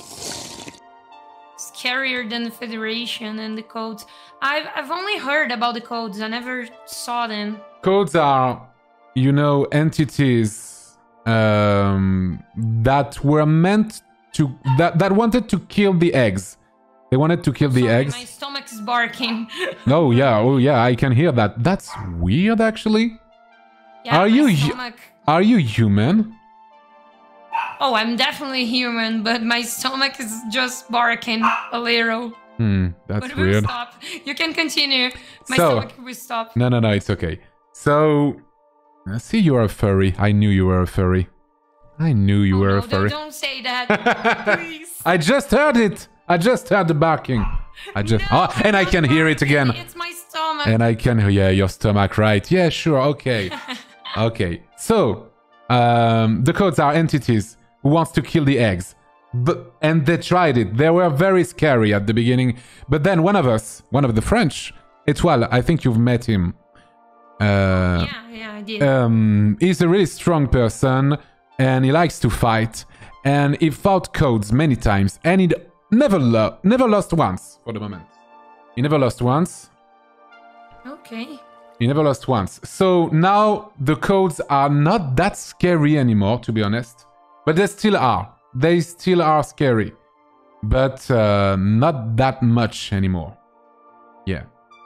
Scarier than the Federation and the codes. I've I've only heard about the codes. I never saw them. Codes are, you know, entities um, that were meant to... That, that wanted to kill the eggs. They wanted to kill the Sorry, eggs. my stomach is barking. Oh, yeah. Oh, yeah. I can hear that. That's weird, actually. Yeah, Are my you hu- stomach. Are you human? Oh, I'm definitely human, but my stomach is just barking a little. Hmm, that's But we'll weird. stop. You can continue. My So- stomach will stop. No, no, no, it's okay. So, I see you're a furry. I knew you were a furry. I knew you Oh, were no, a don't, furry. don't say that, please. I just heard it. I just heard the barking. I just No, oh, and I I'm can not hear it barking. again. It's my stomach. And I can hear yeah, your stomach, right? Yeah, sure. Okay. Okay. So, um, the codes are entities who wants to kill the eggs. But and they tried it. They were very scary at the beginning. But then one of us, one of the French, Etoile, I think you've met him. Uh, yeah, yeah, I did. um, he's a really strong person and he likes to fight. And he fought codes many times and he d- never lo- never lost once for the moment. He never lost once. Okay. He never lost once. So now the codes are not that scary anymore, to be honest. But they still are. They still are scary. But uh, not that much anymore. Yeah.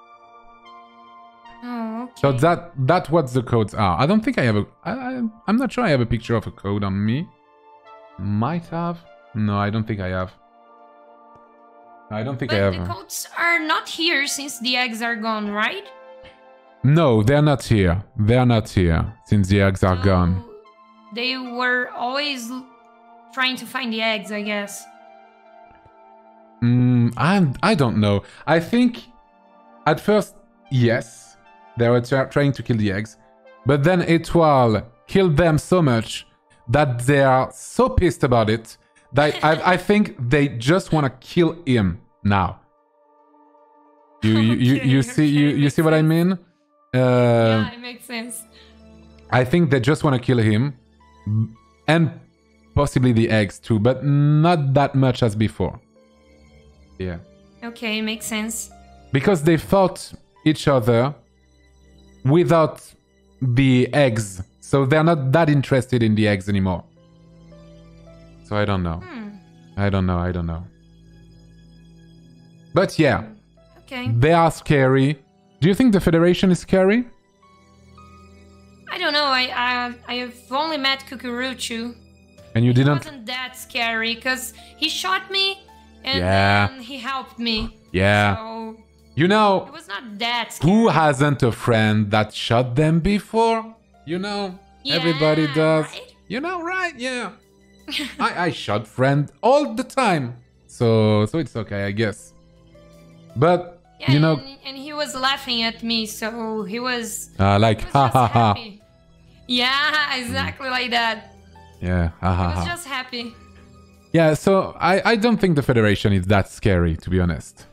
Oh, okay. So that that's what the codes are. I don't think I have a... I, I, I'm not sure I have a picture of a code on me. Might have. No, I don't think I have. I don't think But I the have. codes are not here since the eggs are gone, right? No, they're not here. They're not here since the eggs are gone. So They were always l- trying to find the eggs, I guess. Mm, I I don't know. I think at first, yes, they were tra- trying to kill the eggs, but then Etoile killed them so much that they are so pissed about it that I, I think they just want to kill him now. You you, you, you Okay, see you, okay, you see what I mean? Uh, Yeah, it makes sense. I think they just want to kill him, and possibly the eggs too, but not that much as before. Yeah. Okay, makes sense. Because they fought each other without the eggs. So they're not that interested in the eggs anymore. So I don't know. Hmm. I don't know. I don't know. But yeah, Okay. they are scary. Do you think the Federation is scary? I don't know. I I I've only met Kukuruchu. And you It didn't? wasn't that scary because he shot me and Yeah. then he helped me. Yeah. So You know, it was not that scary. who hasn't a friend that shot them before? You know, Yeah, everybody does. right? You know, right? Yeah. I, I shot friend all the time. So so it's okay, I guess. But, Yeah, you know, and, and he was laughing at me, so he was, uh, like, he was ha just ha ha. happy. Yeah, exactly like that. Yeah, ha He ha was ha. just happy. Yeah, so I, I don't think the Federation is that scary, to be honest.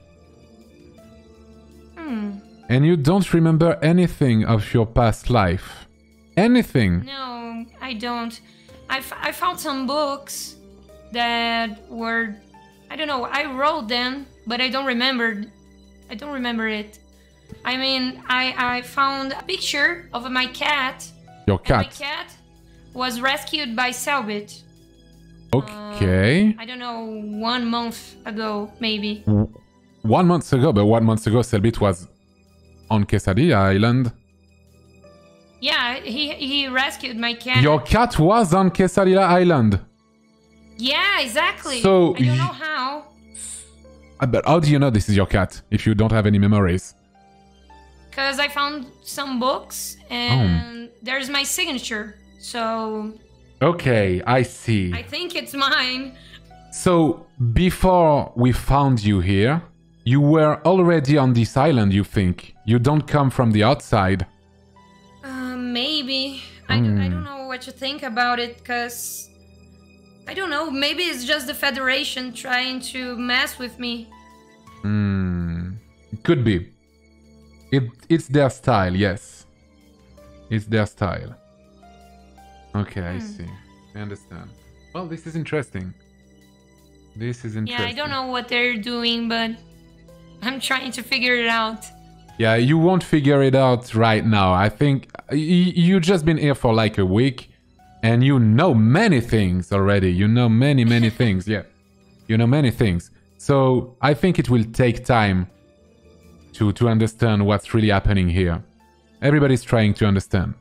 Hmm. And you don't remember anything of your past life. Anything. No, I don't. I, f- I found some books that were, I don't know, I wrote them, but I don't remember. I don't remember it. I mean, I, I found a picture of my cat. Your And my cat. cat was rescued by Selbit. Okay. I don't know, one month ago, maybe. One month ago, but one month ago, Selbit was on Quesadilla Island. Yeah, he he rescued my cat. Your cat was on Quesadilla Island. Yeah, exactly. So I don't y- know how. Uh, But how do you know this is your cat if you don't have any memories? Because I found some books Oh. and there's my signature. So Okay, I see. I think it's mine. So before we found you here, you were already on this island, you think? You don't come from the outside? Uh, maybe. I, d- I Hmm. don't know what to think about it because I don't know. Maybe it's just the Federation trying to mess with me. Hmm. Could be. It, it's their style, yes. It's their style. Okay, I Hmm. see. I understand. Well, this is interesting. This is interesting. Yeah, I don't know what they're doing, but I'm trying to figure it out. Yeah, you won't figure it out right now. I think y- you just been here for like a week and you know many things already. You know many, many things. Yeah. You know many things. So I think it will take time to, to understand what's really happening here. Everybody's trying to understand.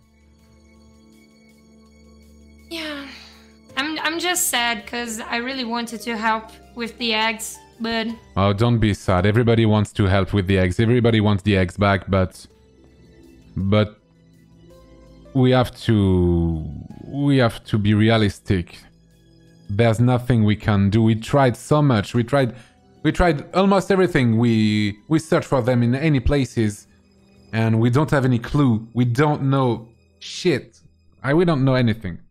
Yeah, I'm I'm just sad because I really wanted to help with the eggs, but Oh, don't be sad. Everybody wants to help with the eggs. Everybody wants the eggs back, but... But... We have to... We have to be realistic. There's nothing we can do. We tried so much. We tried... We tried almost everything. We... We searched for them in any places. And we don't have any clue. We don't know shit. I, we don't know anything.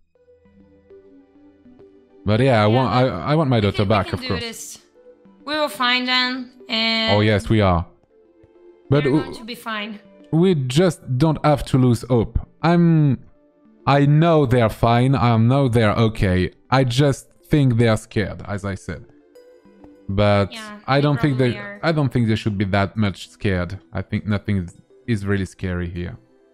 But yeah, I want I, I want my we daughter can, back, we can of do course. this. We will find them, and Oh yes, we are. But they're w- going to be fine. we just don't have to lose hope. I'm I know they're fine. I know they're okay. I just think they're scared, as I said. But Yeah, I they don't think they probably are. I don't think they should be that much scared. I think nothing is, is really scary here.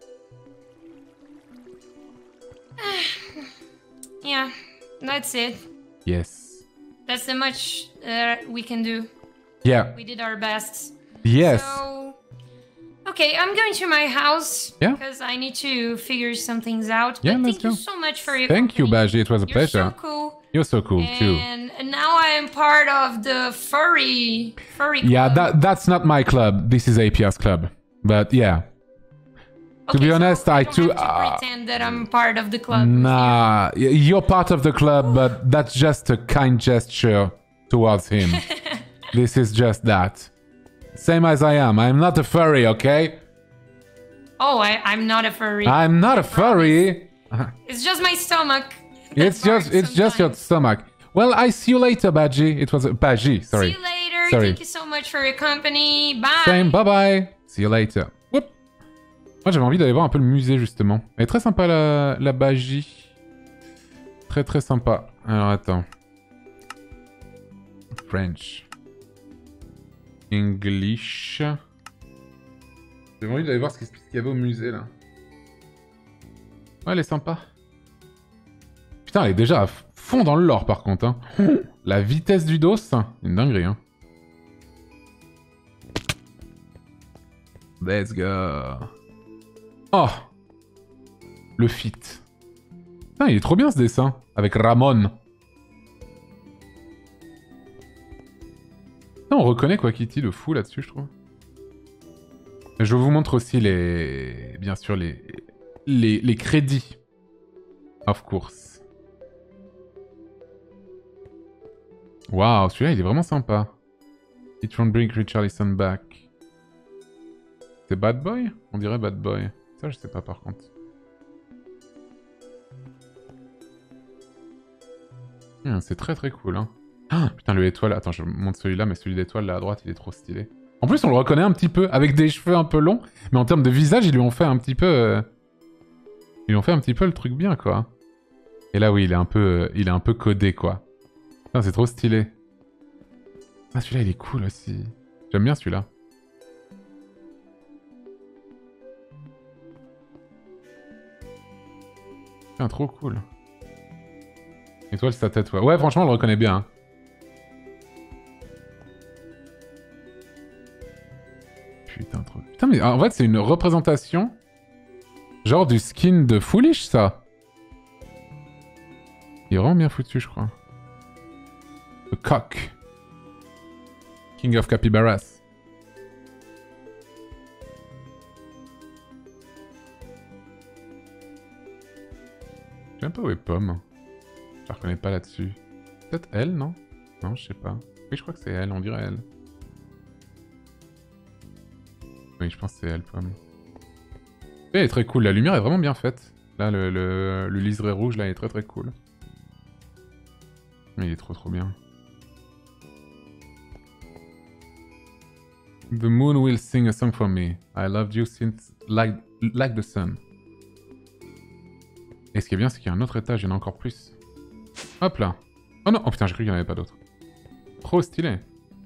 Yeah, that's it. Yes. That's the much uh, we can do. Yeah. We did our best. Yes. So, okay, I'm going to my house Yeah. because I need to figure some things out. Yeah, but let's thank you go. so much for your Thank you, company. Baji. It was a You're pleasure. so cool. You're so cool too. And now I am part of the furry furry club. Yeah, that that's not my club. This is A P R's club. But yeah. To Okay, be so honest, I I don't too. have to uh, pretend that I'm part of the club. Nah, y- you're part of the club, but that's just a kind gesture towards him. This is just that. Same as I am. I'm not a furry, okay? Oh, I, I'm not a furry. I'm not a furry. It's just my stomach. It's just it's just your stomach. Well, I see you later, Badgie. It was a Badgie, sorry. See you later. Sorry. Thank you so much for your company. Bye. Same, bye bye. See you later. Whoop. Moi, j'avais envie d'aller voir un peu le musée, justement. Elle est très sympa, la, la Badgie. Très très sympa. Alors, attends. French. English. J'avais envie d'aller voir ce qu'il y avait au musée, là. Ouais, elle est sympa. Putain, elle est déjà à fond dans le lore, par contre. Hein. La vitesse du dos, c'est une dinguerie. Hein. Let's go. Oh. Le fit. Putain, il est trop bien, ce dessin. Avec Ramon. Putain, on reconnaît quoi Kitty de fou là-dessus, je trouve. Je vous montre aussi les... Bien sûr, les... Les, les crédits. Of course. Waouh, celui-là, il est vraiment sympa. It won't bring Richarlison back. C'est Bad Boy? On dirait Bad Boy. Ça, je sais pas par contre. Hum, c'est très très cool, hein. Ah, putain, le étoile... Attends, je montre celui-là, mais celui d'étoile, là à droite, il est trop stylé. En plus, on le reconnaît un petit peu, avec des cheveux un peu longs. Mais en termes de visage, ils lui ont fait un petit peu... Euh... Ils lui ont fait un petit peu le truc bien, quoi. Et là, oui, il est un peu, euh, il est un peu codé, quoi. Putain, c'est trop stylé. Ah, celui-là, il est cool aussi. J'aime bien celui-là. Putain, trop cool. Étoile, c'est sa tête, ouais. Ouais, franchement, on le reconnaît bien. Hein. Putain, trop... Putain, mais en fait, c'est une représentation... Genre du skin de Foolish, ça. Il est vraiment bien foutu, je crois. The Cock. King of Capybaras. Je sais même pas où est Pomme. Je la reconnais pas là-dessus. Peut-être elle, non? Non, je sais pas. Oui, je crois que c'est elle, on dirait elle. Oui, je pense que c'est elle, Pomme. Elle est très cool, la lumière est vraiment bien faite. Là, le, le, le liseré rouge, là, est très très cool. Mais il est trop trop bien. The moon will sing a song for me. I loved you since like, like the sun. Et ce qui est bien, c'est qu'il y a un autre étage, il y en a encore plus. Hop là. Oh non, oh putain, j'ai cru qu'il n'y en avait pas d'autres. Trop stylé.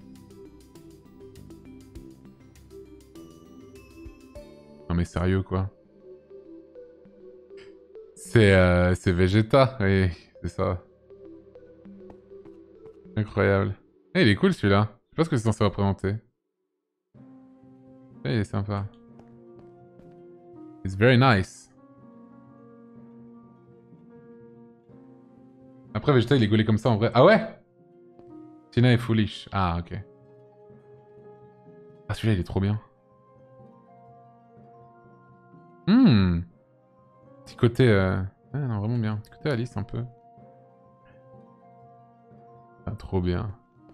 Non mais sérieux, quoi. C'est euh, c'est Vegeta, oui, c'est ça. Incroyable. Eh, il est cool celui-là. Je sais pas ce que c'est censé représenter. Eh, il est sympa. It's very nice. Après, Vegeta, il est gaulé comme ça en vrai. Ah ouais? Tina est foolish. Ah, ok. Ah, celui-là, il est trop bien. Hmm. Petit côté... Euh... Ah non, vraiment bien. Petit côté Alice, un peu. Ah, trop bien.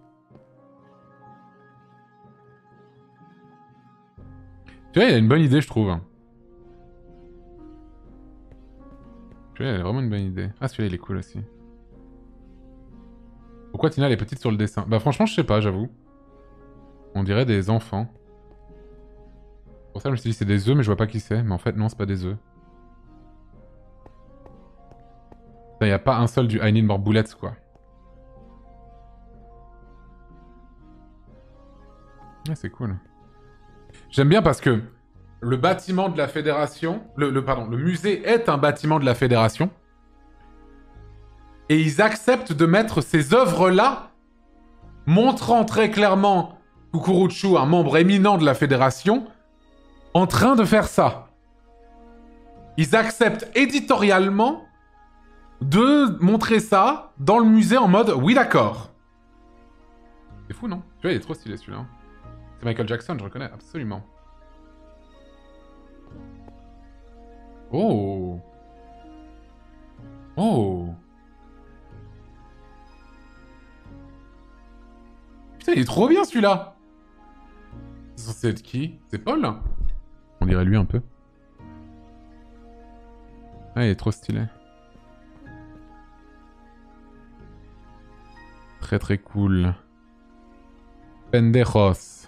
Tu vois, il a une bonne idée, je trouve. Tu vois, il a vraiment une bonne idée. Ah, celui-là, il est cool aussi. Pourquoi Tina, elle est petite sur le dessin? Bah franchement, je sais pas, j'avoue. On dirait des enfants. Pour ça, je me suis dit, c'est des œufs, mais je vois pas qui c'est. Mais en fait, non, c'est pas des œufs. Il n'y a pas un seul du I Need More Bullets, quoi. Ouais, c'est cool. J'aime bien parce que le bâtiment de la Fédération... Le, le, pardon, le musée est un bâtiment de la Fédération. Et ils acceptent de mettre ces œuvres-là, montrant très clairement Kukuruchu, un membre éminent de la Fédération, en train de faire ça. Ils acceptent éditorialement de montrer ça dans le musée en mode « Oui, d'accord ». C'est fou, non? Tu vois, il est trop stylé, celui-là. C'est Michael Jackson, je reconnais, absolument. Oh. Oh. Putain, il est trop bien celui-là. C'est censé être qui? C'est Paul? On dirait lui un peu. Ah, il est trop stylé. Très très cool. Pendejos.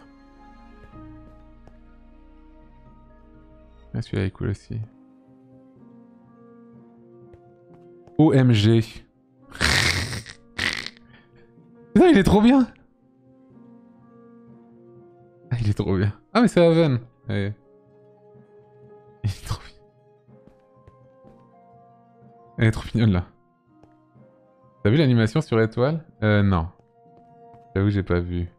Ah, celui-là est cool aussi. O M G. Putain, il est trop bien. Ah, il est trop bien. Ah, mais c'est Haven. Ouais. Il est trop bien. Elle est trop mignonne là. T'as vu l'animation sur étoile? Euh, non. J'avoue, j'ai pas vu.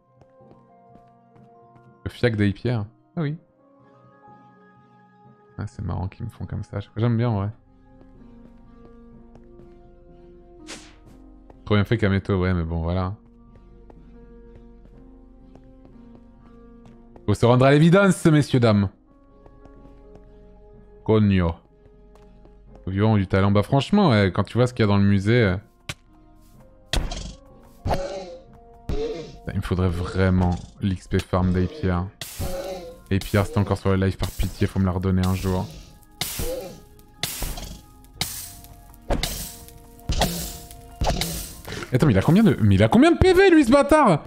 Le fiac d'Aipierre. Ah oui. Ah, c'est marrant qu'ils me font comme ça. J'aime bien en vrai. Trop bien fait Kameto, ouais, mais bon, voilà. Faut se rendre à l'évidence, messieurs, dames. Cogno. Violent du talent. Bah franchement, ouais, quand tu vois ce qu'il y a dans le musée... Euh... Il me faudrait vraiment l'X P farm d'Aipierre. Aipierre, c'était encore sur le live, par pitié, faut me la redonner un jour. Attends, mais il a combien de... Mais il a combien de P V, lui, ce bâtard?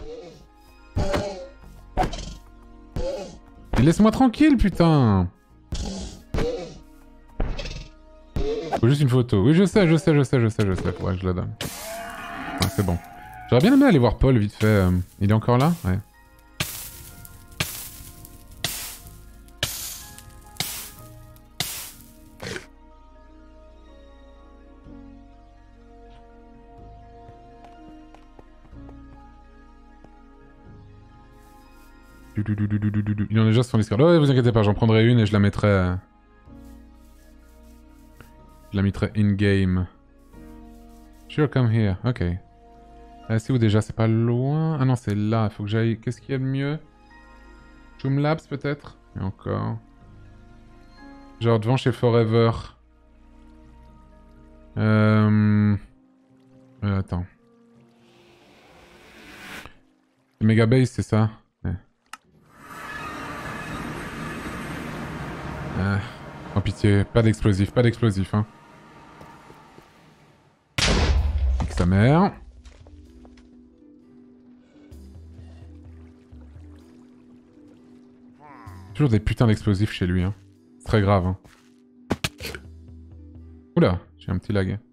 Laisse-moi tranquille, putain. Faut juste une photo. Oui, je sais, je sais, je sais, je sais, je sais. Faudrait que je la donne. Ah, c'est bon. J'aurais bien aimé aller voir Paul, vite fait. Euh, il est encore là? Ouais. Il en est déjà sur Discord. Ouais, vous inquiétez pas, j'en prendrai une et je la mettrai... Euh... Je la mettrai in-game. Sure, come here. Ok. Ah, c'est où déjà? C'est pas loin? Ah non, c'est là. Il faut que j'aille... Qu'est-ce qu'il y a de mieux? Joomlabs peut-être? Et encore. Genre devant chez Forever. Euh... euh attends. Megabase, c'est ça? Ouais. Ah. Oh pitié, pas d'explosif, pas d'explosif, hein. Nique sa mère. Toujours des putains d'explosifs chez lui, hein. C'est très grave, hein. Oula, j'ai un petit lag.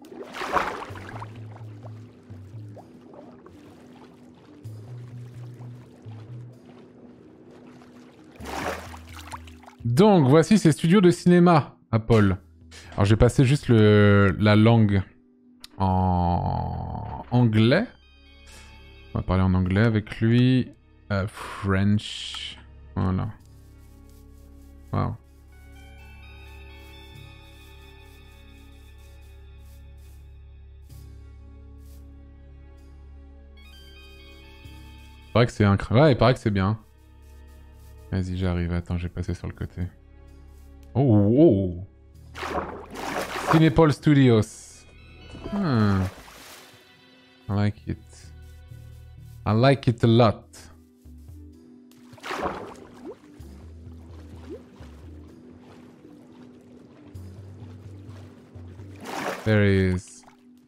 Donc, voici ces studios de cinéma à Paul. Alors, j'ai passé juste le, la langue en anglais. On va parler en anglais avec lui. Euh, French. Voilà. Wow. Il paraît que c'est incroyable. Ouais, il paraît que c'est bien. Vas-y, j'arrive. Attends, j'ai passé sur le côté. Oh, oh. Cinepol Studios. Hmm. I like it. I like it a lot. There he is.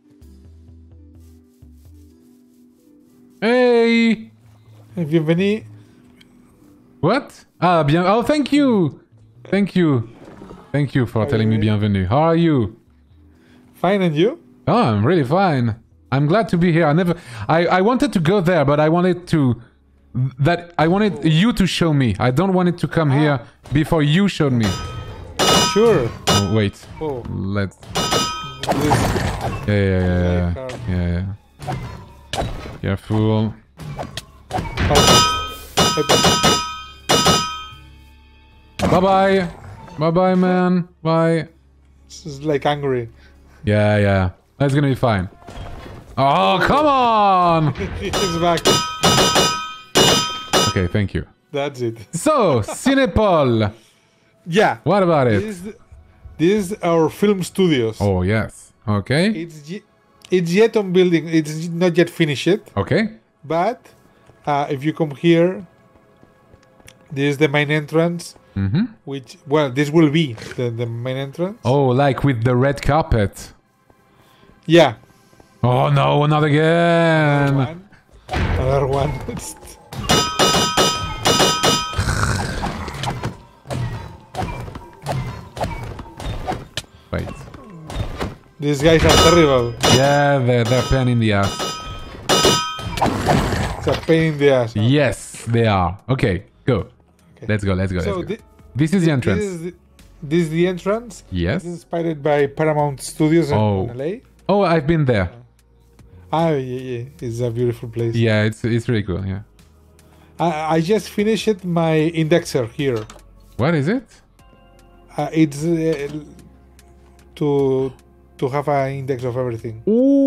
Hey! Bienvenue. What? Ah, bien. Oh, thank you! Thank you. Thank you for telling me bienvenue. How are you? Fine, and you? Oh, I'm really fine. I'm glad to be here. I never... I, I wanted to go there, but I wanted to... That... I wanted you to show me. I don't want it to come ah. here before you showed me. Sure. Oh, wait. Oh. Let's... Yeah, yeah, yeah, yeah. yeah, yeah. Careful. Bye-bye. Bye-bye, man. Bye. This is like angry. Yeah, yeah. That's gonna be fine. Oh, come on! He's back. Okay, thank you. That's it. So, Cinepol. Yeah. What about it? This is, this is our film studios. Oh, yes. Okay. It's, it's yet on building. It's not yet finished. Okay. But uh, if you come here, this is the main entrance. Mm-hmm. Which, well, this will be the, the main entrance. Oh, like with the red carpet. Yeah. Oh no, not again. Another one. Another one. Wait. These guys are terrible. Yeah, they're, they're pain in the ass. It's a pain in the ass. Huh? Yes, they are. Okay, go. Okay. Let's go, let's go, So let's go. thi- This is the entrance. This is the, this is the entrance. Yes. It's inspired by Paramount Studios in, Oh. in L A. Oh, I've been there. Ah, yeah, yeah. It's a beautiful place. Yeah, it's it's really cool, yeah. I, I just finished my indexer here. What is it? Uh, it's uh, to to have an index of everything.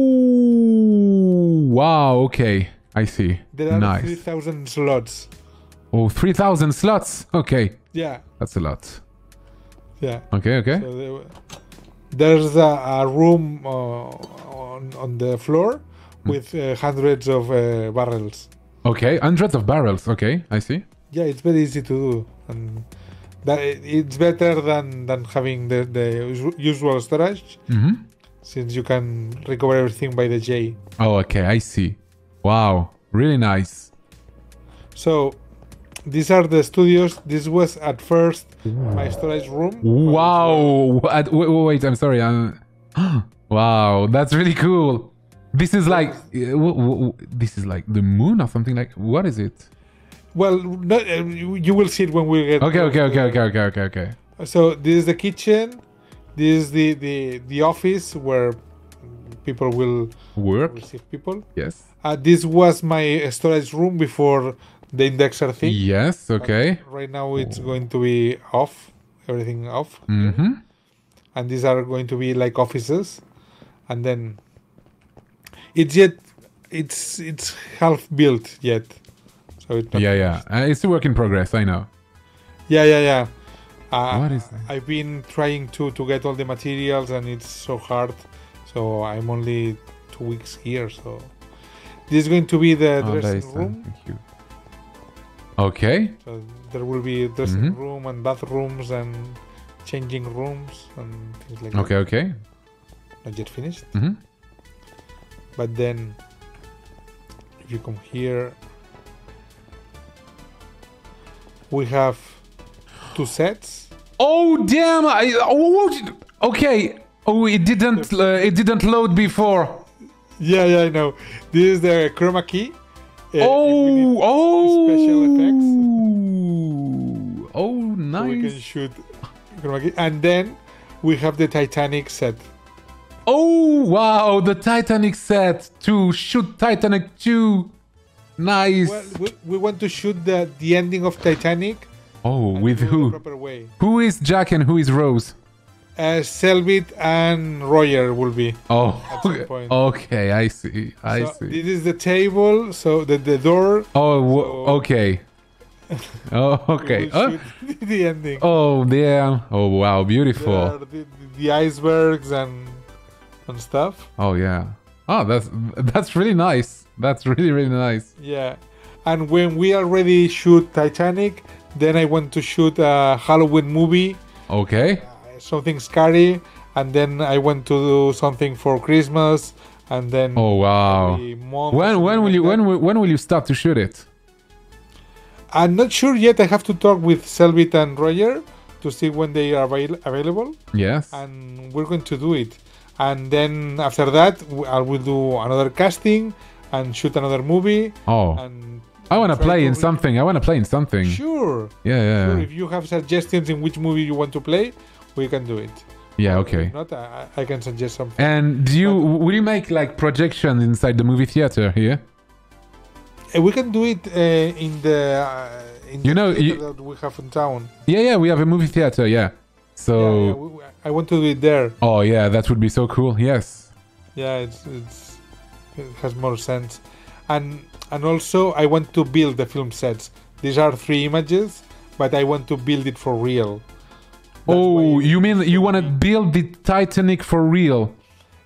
Ooh, wow, okay. I see. There are Nice. three thousand slots. Oh, three thousand slots. Okay, Yeah, that's a lot. yeah. Okay, okay. So there, there's a, a room uh, on on the floor with uh, hundreds of uh, barrels. Okay, hundreds of barrels. Okay, I see. Yeah, it's very easy to do, and that it's better than than having the the usu- usual storage, Mm-hmm. since you can recover everything by the J. Oh, okay, I see. Wow, really nice. So these are the studios. This was at first my storage room. Wow. What- Wait, wait, wait, I'm sorry. I'm... Wow, that's really cool. This is like uh, w- w- this is like the moon or something like. What is it? Well, no, uh, you you will see it when we get. Okay, to okay, the- okay, okay, okay, okay, okay. So this is the kitchen. This is the the the office where people will Work. receive people. Yes. Uh, this was my storage room before the indexer thing. Yes. Okay. Right now it's going to be off, everything off. Mm-hmm. And these are going to be like offices, and then it's yet it's it's half built yet. So it's not Yeah, yeah. Uh, it's a work in progress. I know. yeah, yeah, yeah. Uh, What is that? I've been trying to to get all the materials, and it's so hard. So I'm only two weeks here. So this is going to be the Oh, that dressing is uh, room. thank you. Okay. So there will be a dressing Mhm. room and bathrooms and changing rooms and things like Okay. that. Okay. Not yet finished. Mm-hmm. But then, if you come here, we have two sets. Oh damn! I oh, okay. Oh, it didn't. Uh, it didn't load before. Yeah, yeah, I know. This is the chroma key. Uh, if we need Oh, oh, special effects, oh, so we can nice. shoot chroma key. And then we have the Titanic set. Oh wow, the Titanic set to shoot Titanic two. Nice. Well, we, we want to shoot the, the ending of Titanic. Oh, and with do it who? The proper way. Who is Jack and who is Rose? Uh, Selbit and Roger will be. Oh, At some okay. point. Okay, I see. I So see. this is the table. So the, the door. Oh, w- so- okay. Oh, okay. We will Oh, shoot the ending. oh, damn. Oh, wow, There beautiful. are the, the icebergs and and stuff. Oh, yeah. Oh, that's that's really nice. That's really really nice. Yeah. And when we already shoot Titanic, then I want to shoot a Halloween movie, Okay. something scary, and then I want to do something for Christmas, and then Oh, wow. every month, When when will you something when like will, when will you start to shoot it? that. I'm not sure yet. I have to talk with Selbit and Roger to see when they are avail- available, Yes. and we're going to do it. And then after that, w- I will do another casting and shoot another movie. Oh, And I want to try play in re- something. I want to play in something. Sure. Yeah, yeah. Sure, if you have suggestions in which movie you want to play, we can do it. Yeah, Or okay. If not, I, I can suggest something. And do you will you make like projections inside the movie theater here? Uh, we can do it uh, in the uh, in You the know, theater you- that we have in town. Yeah, yeah. We have a movie theater. Yeah. So. Yeah, yeah, we, we- I want to do it there. Oh yeah, that would be so cool. Yes. Yeah, it's it's it has more sense, and and also I want to build the film sets. These are three images, but I want to build it for real. That's why Oh, it- you mean you want to build the Titanic for real?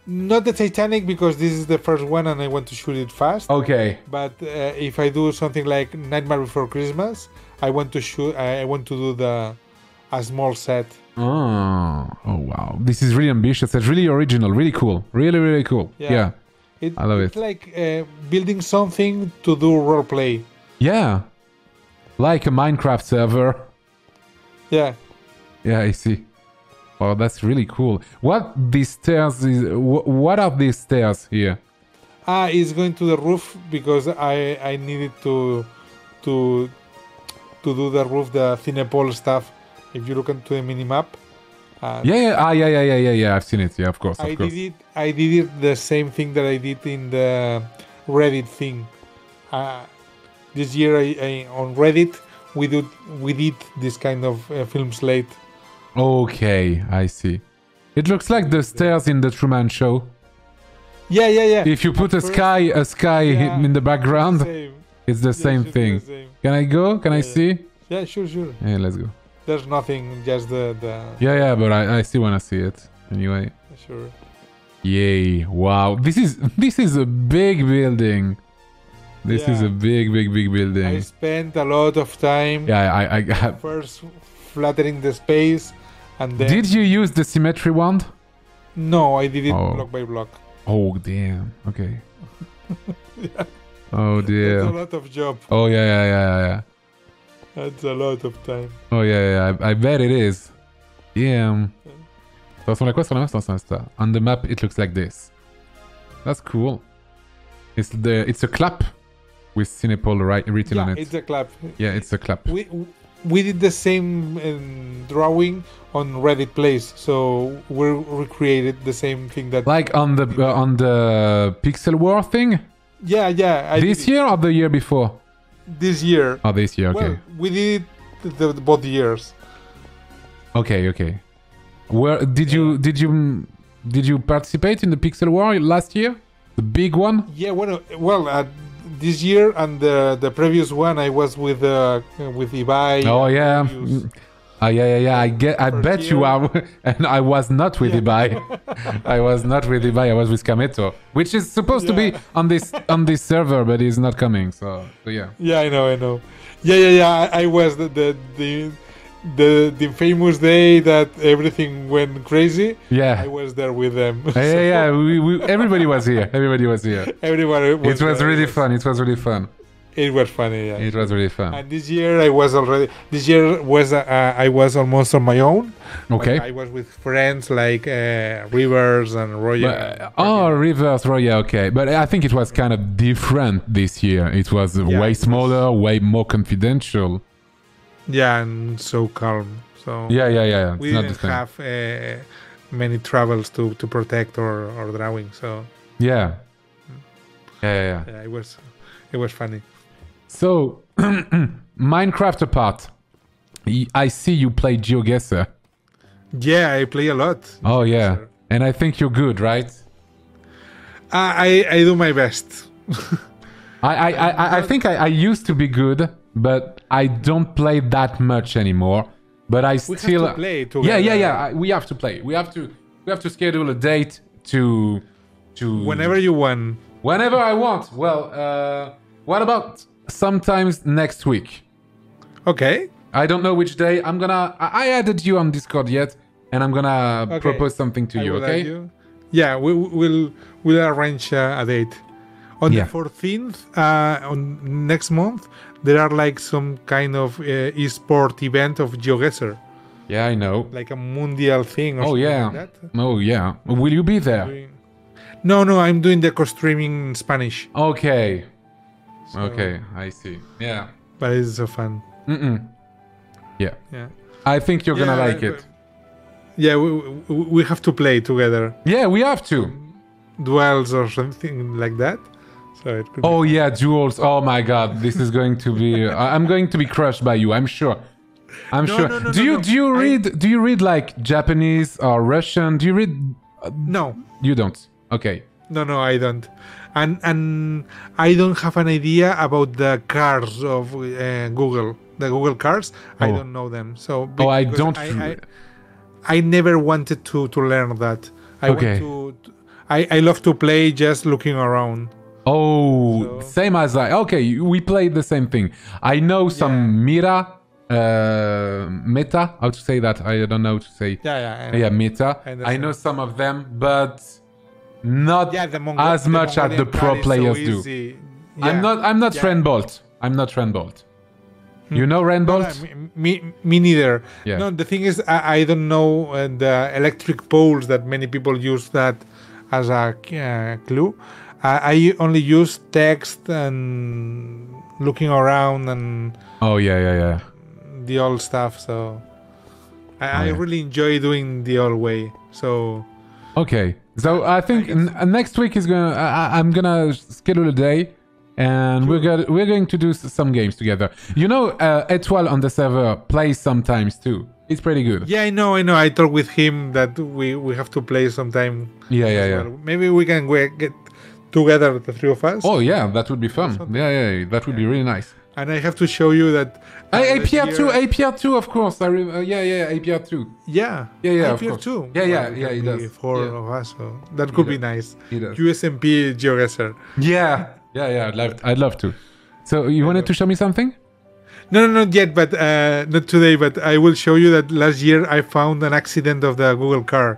Not the Titanic because this is the first one and I want to shoot it fast. Okay. But uh, if I do something like Nightmare Before Christmas, I want to shoot. I want to do the a small set. Oh, oh wow! This is really ambitious. It's really original. Really cool. Really, really cool. Yeah, yeah. It, I love it's it. like uh, building something to do role play. Yeah, like a Minecraft server. Yeah. Yeah, I see. Oh, that's really cool. What these stairs is? Wh- what are these stairs here? Ah, it's going to the roof because I I needed to to to do the roof, the Cinepol stuff. If you look into the minimap. Uh, Yeah, yeah, ah, yeah, yeah, yeah, yeah, yeah. I've seen it. Yeah, of course, of I course. did it. I did it the same thing that I did in the Reddit thing. Uh, this year, I, I on Reddit we did we did this kind of uh, film slate. Okay, I see. It looks like the stairs in the Truman Show. Yeah, yeah, yeah. If you put At a first- sky, a sky Yeah, in the background, same. it's the Yeah, same should be thing. the same. Can I go? Can I Yeah, see? Yeah, sure, sure. Yeah, let's go. There's nothing, just the the. Yeah, yeah, but I, I still wanna see it anyway. Sure. Yay! Wow, this is this is a big building. This is Yeah. a big, big, big I building. spent a lot of time. Yeah, I, I, I First flattering the space, and then. Did you use the symmetry wand? No, I did it Oh. block by block. Oh damn. Okay. Yeah. Oh That's a dear. lot of job. Oh yeah, yeah, yeah, yeah. That's a lot of time. Oh yeah, yeah. I, I bet it is. Damn. Ça ressemble à quoi sur la map? C'est un Insta. On the map, it looks like this. That's cool. It's the it's a clap with Cinepol right written Yeah, on it. it's a clap. Yeah, it's a clap. We we did the same um, drawing on Reddit Place, so we recreated the same thing that. Like on the uh, on the Pixel War thing. Yeah, yeah. I This did it. year or the year before? This year. Oh, this year. Okay. Well, we did it the, the, both years. Okay. Okay. Where did you did you did you participate in the Pixel War last year? The big one? Yeah. Well, well, uh, this year and the the previous one, I was with uh, with Ibai. Oh and yeah. Marius. Mm. Ah yeah yeah yeah. I get. I First bet you year. are. And I was not with Yeah. Ibai. I was not with Ibai. I was with Kameto, which is supposed to be Yeah. on this on this server, but he's not coming. So, so yeah. Yeah, I know, I know. Yeah, yeah, yeah. I, I was the the, the the the famous day that everything went crazy. Yeah. I was there with them. Yeah, yeah, yeah. We, we, everybody was here. Everybody was here. Everybody was It was there. really fun. It was really fun. It was funny, yeah. It was really fun. And this year I was already. This year was uh, I was almost on my own. Okay. But I was with friends like uh, Rivers and Roger. But, oh, reverse Roya, okay. But I think it was kind of different this year. It was Yeah, way it was- smaller, way more confidential. Yeah, and so calm. So Yeah, yeah, yeah. It's we not the didn't same. have uh, many travels to, to protect or, or drawing. So Yeah. Yeah, yeah, yeah. yeah, it was it was funny. So, Minecraft apart, y- I see you play GeoGuessr. Yeah, I play a lot. Oh, yeah. And I think you're good, right? I I, I do my best. I, I, I, I think I, I used to be good, but I don't play that much anymore. But I We still have to play yeah, together. yeah, yeah. I, we have to play. We have to we have to schedule a date to to Whenever you want. whenever I want. Well, uh, what about sometimes next week? Okay. I don't know which day. I'm gonna. I, I added you on Discord yet, and I'm gonna Okay. propose something to I you. will Okay? add you. Yeah, we will we'll arrange uh, a date. On Yeah. the fourteenth, uh, on next month, there are like some kind of uh, e-sport event of GeoGuessr, Yeah, I know. like a mundial thing. Or Oh something yeah. Like that. Oh yeah. Will you be there? Doing- No, no, I'm doing the co-streaming in Spanish, Okay. So- Okay, I see. Yeah. but it's so fun. Mm-mm. Yeah. Yeah. I think you're gonna Yeah, like I- it. Yeah, we, we, we have to play together, Yeah, we have to. duels or something like that. So it could be Oh yeah, duels. Oh my god, this is going to be. I- I'm going to be crushed by you. I'm sure. I'm No, sure. no, no, do no, you no. do you I- read do you read like Japanese or Russian? Do you read? no. You don't. Okay. No, no, I don't, and and I don't have an idea about the cars of uh, Google, the Google cars. I Oh. don't know them, so Oh, I because don't. I, I, I never wanted to to learn that. I Okay. want to. I, I love to play just looking around. Oh, So- same as I. Okay, we played the same thing. I know some Mira, uh, meta. How to say that? I don't know how to say. Yeah, yeah. I Yeah, know. meta. I I, understand. know some of them, but not Yeah, the Mongo- as the much as the Mongolian pro card is so players do. easy. I'm Yeah. not. I'm not Yeah. Hmm. Ren Bolt. I'm not Ren Bolt. You know Ren No, Bolt? no, me, me, me neither. Yeah. No, the thing is, I, I don't know uh, the electric poles that many people use that as a uh, clue. I, I only use text and looking around and Oh yeah, yeah, yeah. the old stuff. So I, I yeah. really enjoy doing the old way. So Okay, so I think n- uh, next week is gonna. I, I- I'm gonna schedule a day, and we're gonna we're going to do s- some games together. You know, uh, Etoile on the server plays sometimes too. It's pretty good. yeah, I know, I know. I talked with him that we, we have to play sometime. Yeah, yeah, as yeah. well. Maybe we can we- get together, the three of us. Oh yeah, that would be fun. Yeah, yeah, yeah, that would be really nice. And I have to show you that. uh, Hey, this A P R two, year- A P R two, of course. I rem- uh, yeah, yeah, A P R two. Yeah, Yeah, yeah, I of P R course. too. Yeah, yeah, Well, yeah, can he be does. Four Yeah. of us, so that could be does. nice. He does. U S M P GeoGuessr. Yeah, yeah, yeah. I'd love, I'd love to. So you wanted to show me something? No, no, not yet, but uh, not today. But I will show you that last year I found an accident of the Google car,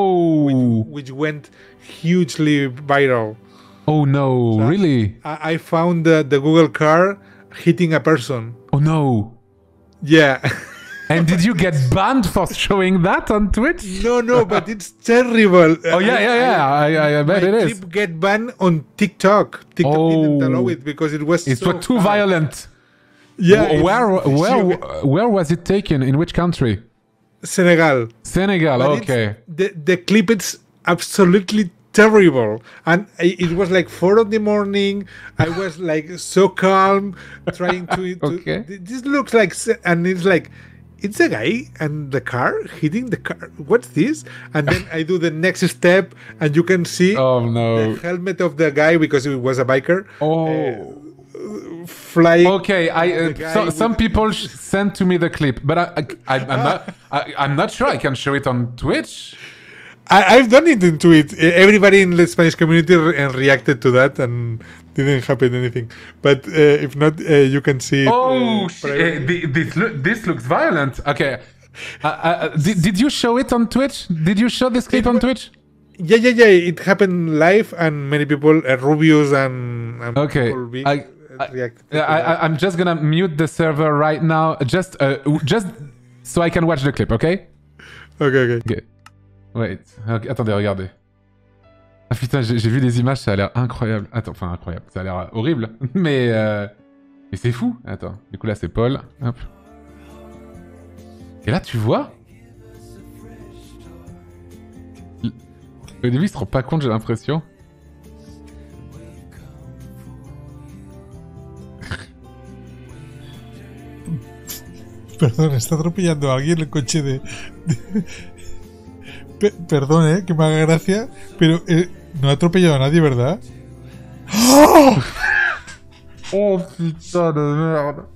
Oh, which went hugely viral. oh no, really? I, I found the, the Google car hitting a person. Oh no. Yeah. And did you get banned for showing that on Twitch? no, no, but it's terrible. Oh yeah, yeah, yeah. I, I, I bet My it is. clip get banned on TikTok. TikTok didn't Oh. allow it because it was It so was too hard. violent. Yeah. Wh- Where, it's- where, it's- where was it taken? In which country? Senegal. Senegal. But it's- Okay. The the clip is absolutely terrible, and I, it was like four in the morning. I was like so calm, trying to. to Okay. This looks like, se- and it's like, it's a guy and the car hitting the car. What's this? And then I do the next step, and you can see Oh no. the helmet of the guy because he was a biker. Oh. Flying. Okay, I uh, The guy so, with- some people sh- sent to me the clip, but I, I, I I'm not I, I'm not sure I can show it on Twitch. I, I've done it into it. Everybody in the Spanish community re- and reacted to that, and didn't happen anything. But uh, if not, uh, you can see. It, Oh, uh, sh- private. uh, thi- this loo- this looks violent. Okay, uh, uh, did, did you show it on Twitch? Did you show this clip It on wa- Twitch? Yeah, yeah, yeah. It happened live, and many people, uh, Rubius and, and Okay, people be, I- uh, reacted. to Yeah, I, that. I, I'm just gonna mute the server right now, just uh, just so I can watch the clip, okay? Ok, ok. Ok. Wait. Ok, attendez, regardez. Ah putain, j'ai j'ai vu des images, ça a l'air incroyable. Attends, enfin incroyable, ça a l'air horrible, mais euh... mais c'est fou. Attends, du coup là c'est Paul. Hop. Et là tu vois. Au début il se rend pas compte, j'ai l'impression. Perdón, está atropellando a alguien el coche de. de- Pe- perdón, eh, que me haga gracia, pero eh, no ha atropellado a nadie, ¿verdad? Oh putain de merde.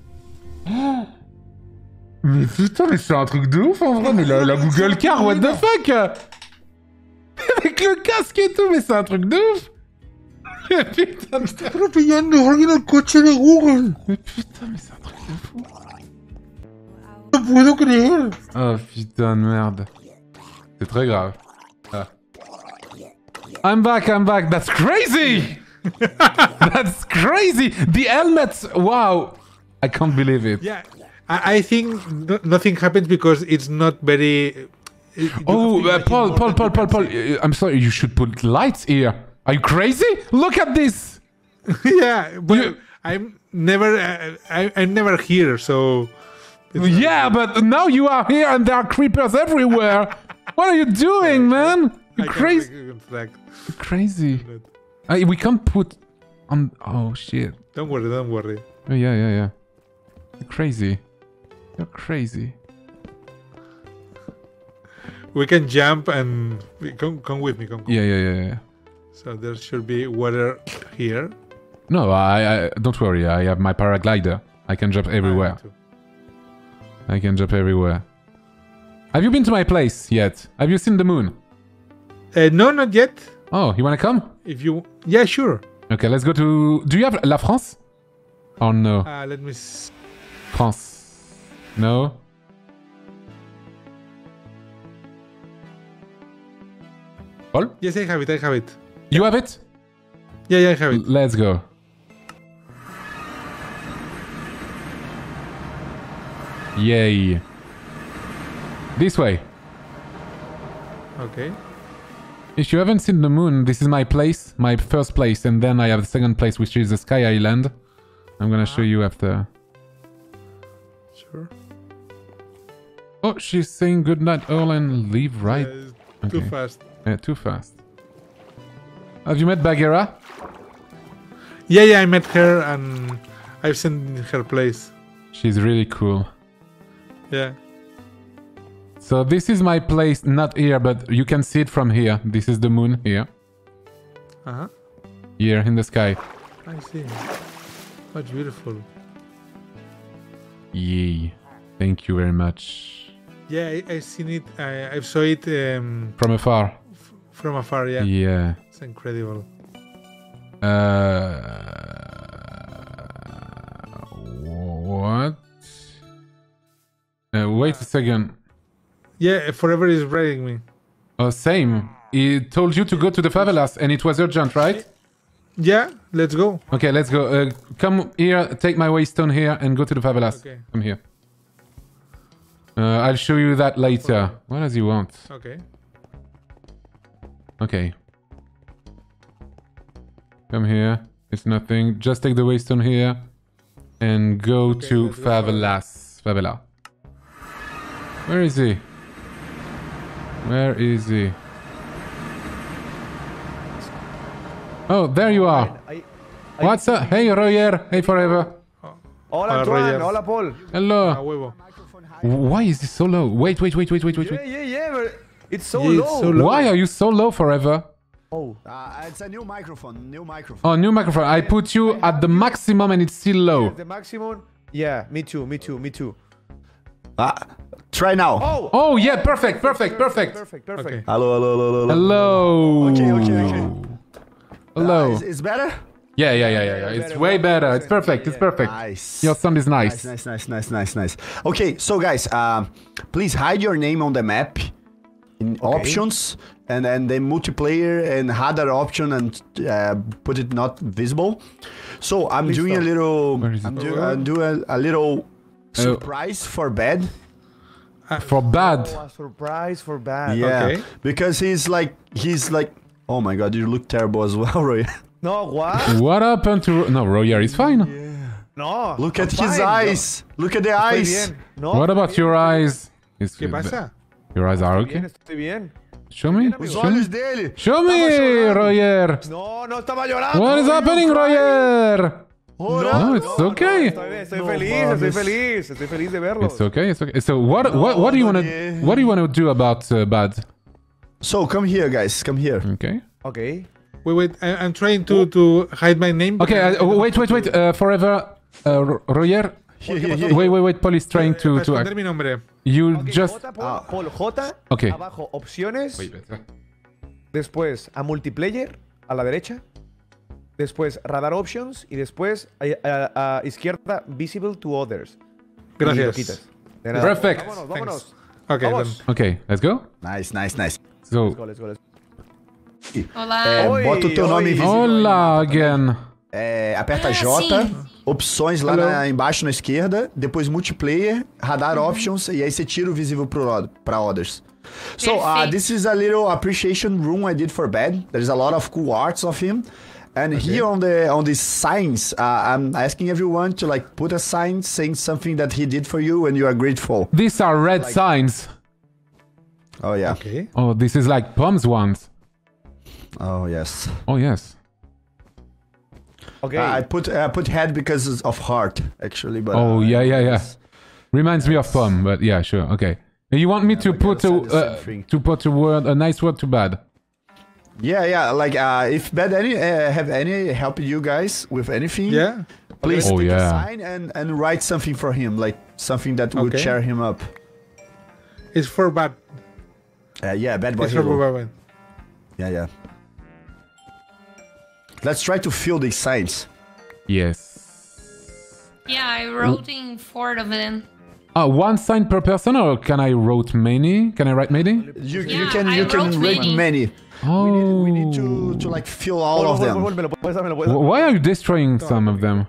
Mais putain, mais c'est un truc de ouf en vrai, mais la, la Google Car, what the fuck. Avec le casque et tout, mais c'est un truc de ouf. Mais putain, Está atropellando a alguien el coche de Google. mais putain, mais c'est un truc de fou. No puedo creer. Oh putain de merde. C'est très grave. Ah. I'm back, I'm back. That's crazy. That's crazy. The helmet. Wow. I can't believe it. Yeah, I, I think no, nothing happens because it's not very. uh, you Oh, have to uh, imagine Paul, more Paul, than Paul, you Paul, can Paul. uh, I'm sorry. You should put lights here. Are you crazy? Look at this. see. Yeah, but You- I'm never. Uh, I, I'm never here, so. it's not- Yeah, but now you are here and there are creepers everywhere. What are you doing, man? I You can't crazy. reconstruct. Crazy. Uh, we can't put on. Oh shit. Don't worry, don't worry. Oh, yeah, yeah, yeah. You're crazy. You're crazy. We can jump and come, come with me. Come. come. Yeah, yeah, yeah, yeah. So there should be water here. No, I, I don't worry. I have my paraglider. I can jump everywhere. Ah, too. I can jump everywhere. Have you been to my place yet? Have you seen the moon? Uh, no, not yet. Oh, you wanna come? If you, yeah, sure. Okay, let's go to. Do you have La France? Or no? Uh, let me. S France. No. Paul? yes, I have it. I have it. You have it? Yeah, yeah, I have it. Let's go. Yay. This way. Okay. If you haven't seen the moon, this is my place, my first place, and then I have the second place, which is the Sky Island. I'm gonna show you after. Sure. Oh, she's saying goodnight, Earl, and leave right. Uh, too fast. Yeah, too fast. Have you met Bagheera? Yeah, yeah, I met her and I've seen her place. She's really cool. Yeah. So this is my place, not here, but you can see it from here. This is the moon here. Uh-huh. Here in the sky. I see. Oh, it's beautiful. Yay. Thank you very much. Yeah, I, I've seen it. I, I saw it um, From afar. from afar, yeah. Yeah. It's incredible. Uh, what? Uh, wait a second. Yeah, Forever is writing me. Oh, same. He told you to go to the favelas, and it was urgent, right? Yeah, let's go. Okay, let's go. Uh, come here, take my waystone here, and go to the favelas. Okay. Come here. Uh, I'll show you that later. What does he want? Okay. Okay. Come here. It's nothing. Just take the waystone here, and go Okay, to let's go favelas. Favela. Where is he? Where is he? Oh, there you are. I, What's up? Hey, Roger. Hey, Forever. Hola, Hola, Antoine. Rogers. Hola, Paul. Hello. A huevo. Why is this so low? Wait, wait, wait, wait, wait, wait, Yeah, wait. yeah, yeah. But it's so Yeah, low. it's so low. Why are you so low, Forever? Oh. Uh, it's a new microphone. New microphone. Oh, new microphone. I put you at the maximum and it's still low. The maximum. Yeah, me too. Me too. Me too. Ah, try now. Oh. Oh, yeah, perfect, perfect, perfect. Perfect. Perfect. Okay. Hello, hello, hello, hello. Hello. Okay, okay, okay. Hello. Uh, is, is better? Yeah, yeah, yeah, yeah, yeah. It's way better. It's perfect. It's perfect. Nice. Your sound is nice. Nice, nice, nice, nice, nice, nice. Okay, so guys, um, please hide your name on the map in options, and then the multiplayer and other option, and uh, put it not visible. So I'm Please doing stop. a little. Where is it? I'm, do, I'm doing a, a little surprise for bed. For bad. Oh, a surprise for bad. Yeah, Okay. because he's like he's like. Oh my god, you look terrible as well, Roy. No, what? What happened to... No, Roger is fine. No. Look I'm at his fine. eyes. Look at the Estoy eyes. bien. No, What about your eyes? Is- ¿Qué pasa? Your eyes are bien, okay? estoy bien. Show me. Os Show me. olhos dele. Show me, Roger. No, no estaba llorando. What is happening, Roger? No, it's okay. Estoy, bien, estoy No feliz, estoy mames. feliz, estoy feliz de verlos. It's okay. It's okay. So what? What? What do you wanna? Daniel. What do you wanna do about uh, bad? So come here, guys. Come here. Okay. Okay. Wait, wait. I, I'm trying to, to hide my name. Okay. Uh, wait, wait, wait. Uh, forever, uh, Ro- Roger. Here, here, here. Wait, wait, wait. Paul is trying to Para to esconder act. mi nombre. You Okay, just. J, Paul, Paul, J. Okay. Abajo, opciones. Wait, wait. Después a multiplayer, a la derecha. Después radar options. Y después a, a- a izquierda visible to others. Y lo Gracias. quitas. De nada. Perfect. Vámonos, vámonos. Okay, Vamos. then. Okay. Let's go. Nice, nice, nice. So. Let's go, let's go, let's go. Olá. É, Oi, bota o teu oi. nome invisível. Hola again. É, aperta Ah, J, sim. opções lá Hello. na- embaixo na esquerda, depois multiplayer, radar options, e aí você tira o visível pro, pra others. So, uh, Perfeito. this is a little appreciation room I did for bed. There's a lot of cool arts of him. And here on the on the signs, uh, I'm asking everyone to like put a sign saying something that he did for you and you are grateful. These are red signs. Oh yeah. Okay. Oh, this is like Pom's ones. Oh yes. Oh yes. Okay. Uh, I put I put head because of heart actually, but Oh uh, yeah, yeah, yeah. Reminds me of Pom, but yeah, sure. Okay. You want me to but put a gotta say the uh, same thing. to put a word, a nice word to bad? Yeah, yeah. Like uh, if bad any uh, have any help you guys with anything, Yeah. please Oh, take yeah. a sign and and write something for him, like something that would Okay. cheer him up. It's for bad. Uh, yeah, bad boy It's for hero. bad. Yeah, yeah. Let's try to fill these signs. Yes. Yeah, I wrote in four of them. Uh, one sign per person, or can I wrote many? Can I write many? You, you Yeah, can I you can wrote rate many. many. Oh. We need to to like fill all of them. Wh- Why are you destroying some of them?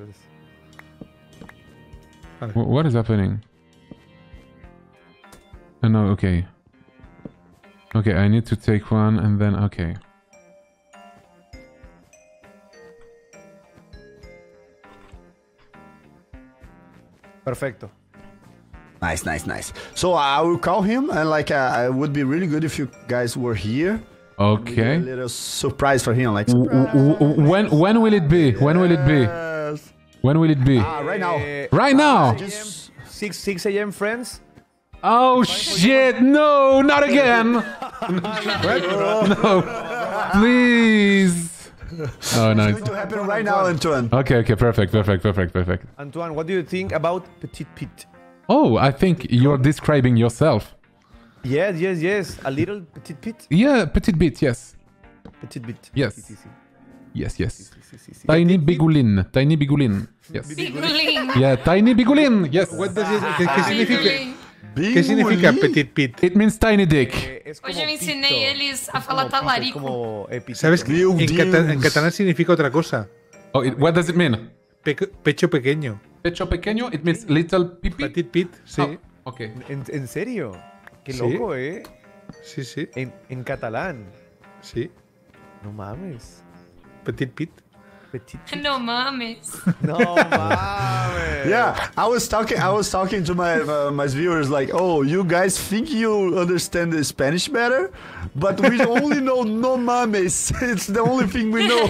Wh- What is happening? Oh, no, okay. Okay, I need to take one and then, okay. Perfecto. Nice, nice, nice. So I will call him, and like uh, it would be really good if you guys were here. Okay. A little surprise for him, like W- w- w- when when will it be? When will it be? Yes. When will it be? Ah, right now. Eh, Right now! Just six six a.m. friends. Oh shit! No, not again! No, please! Oh, it's nice. going to happen right now, Antoine. Okay, okay, perfect, perfect, perfect, perfect. Antoine, what do you think about Petit Pete? Oh, I think you're describing yourself. Yes, yes, yes. A little Petit Pete. Yeah, petite bit, yes. Petit Pete. Yes. Sí, sí, sí. Yes, yes. Sí, sí, sí. Tiny bigulin, tiny bigulin. Yes. Bigulin. Yeah, tiny bigulin. Yes. What does it, ¿qué, qué significa, Bigulin. ¿Qué significa Petit Pete? It means tiny dick. Eh, es como Hoje eu ensinei pito. eles a Es falar como pito, es talarico. como, eh, pitito. ¿Sabes que Meu en, cata- en Deus. catalán significa otra cosa? Oh, it, what does it mean? Pe- pecho pequeño. Pecho pequeño, it means little pipi. Petit Pete, sí. Oh, okay. ¿En, en serio? Qué Sí. loco, ¿eh? Sí, sí, En, en catalán. sí. No mames. Petit Pete. Petit. No mames. No mames. Yeah, I was talking. I was talking to my uh, my viewers like, oh, you guys think you understand the Spanish better, but we only know no mames. It's the only thing we know.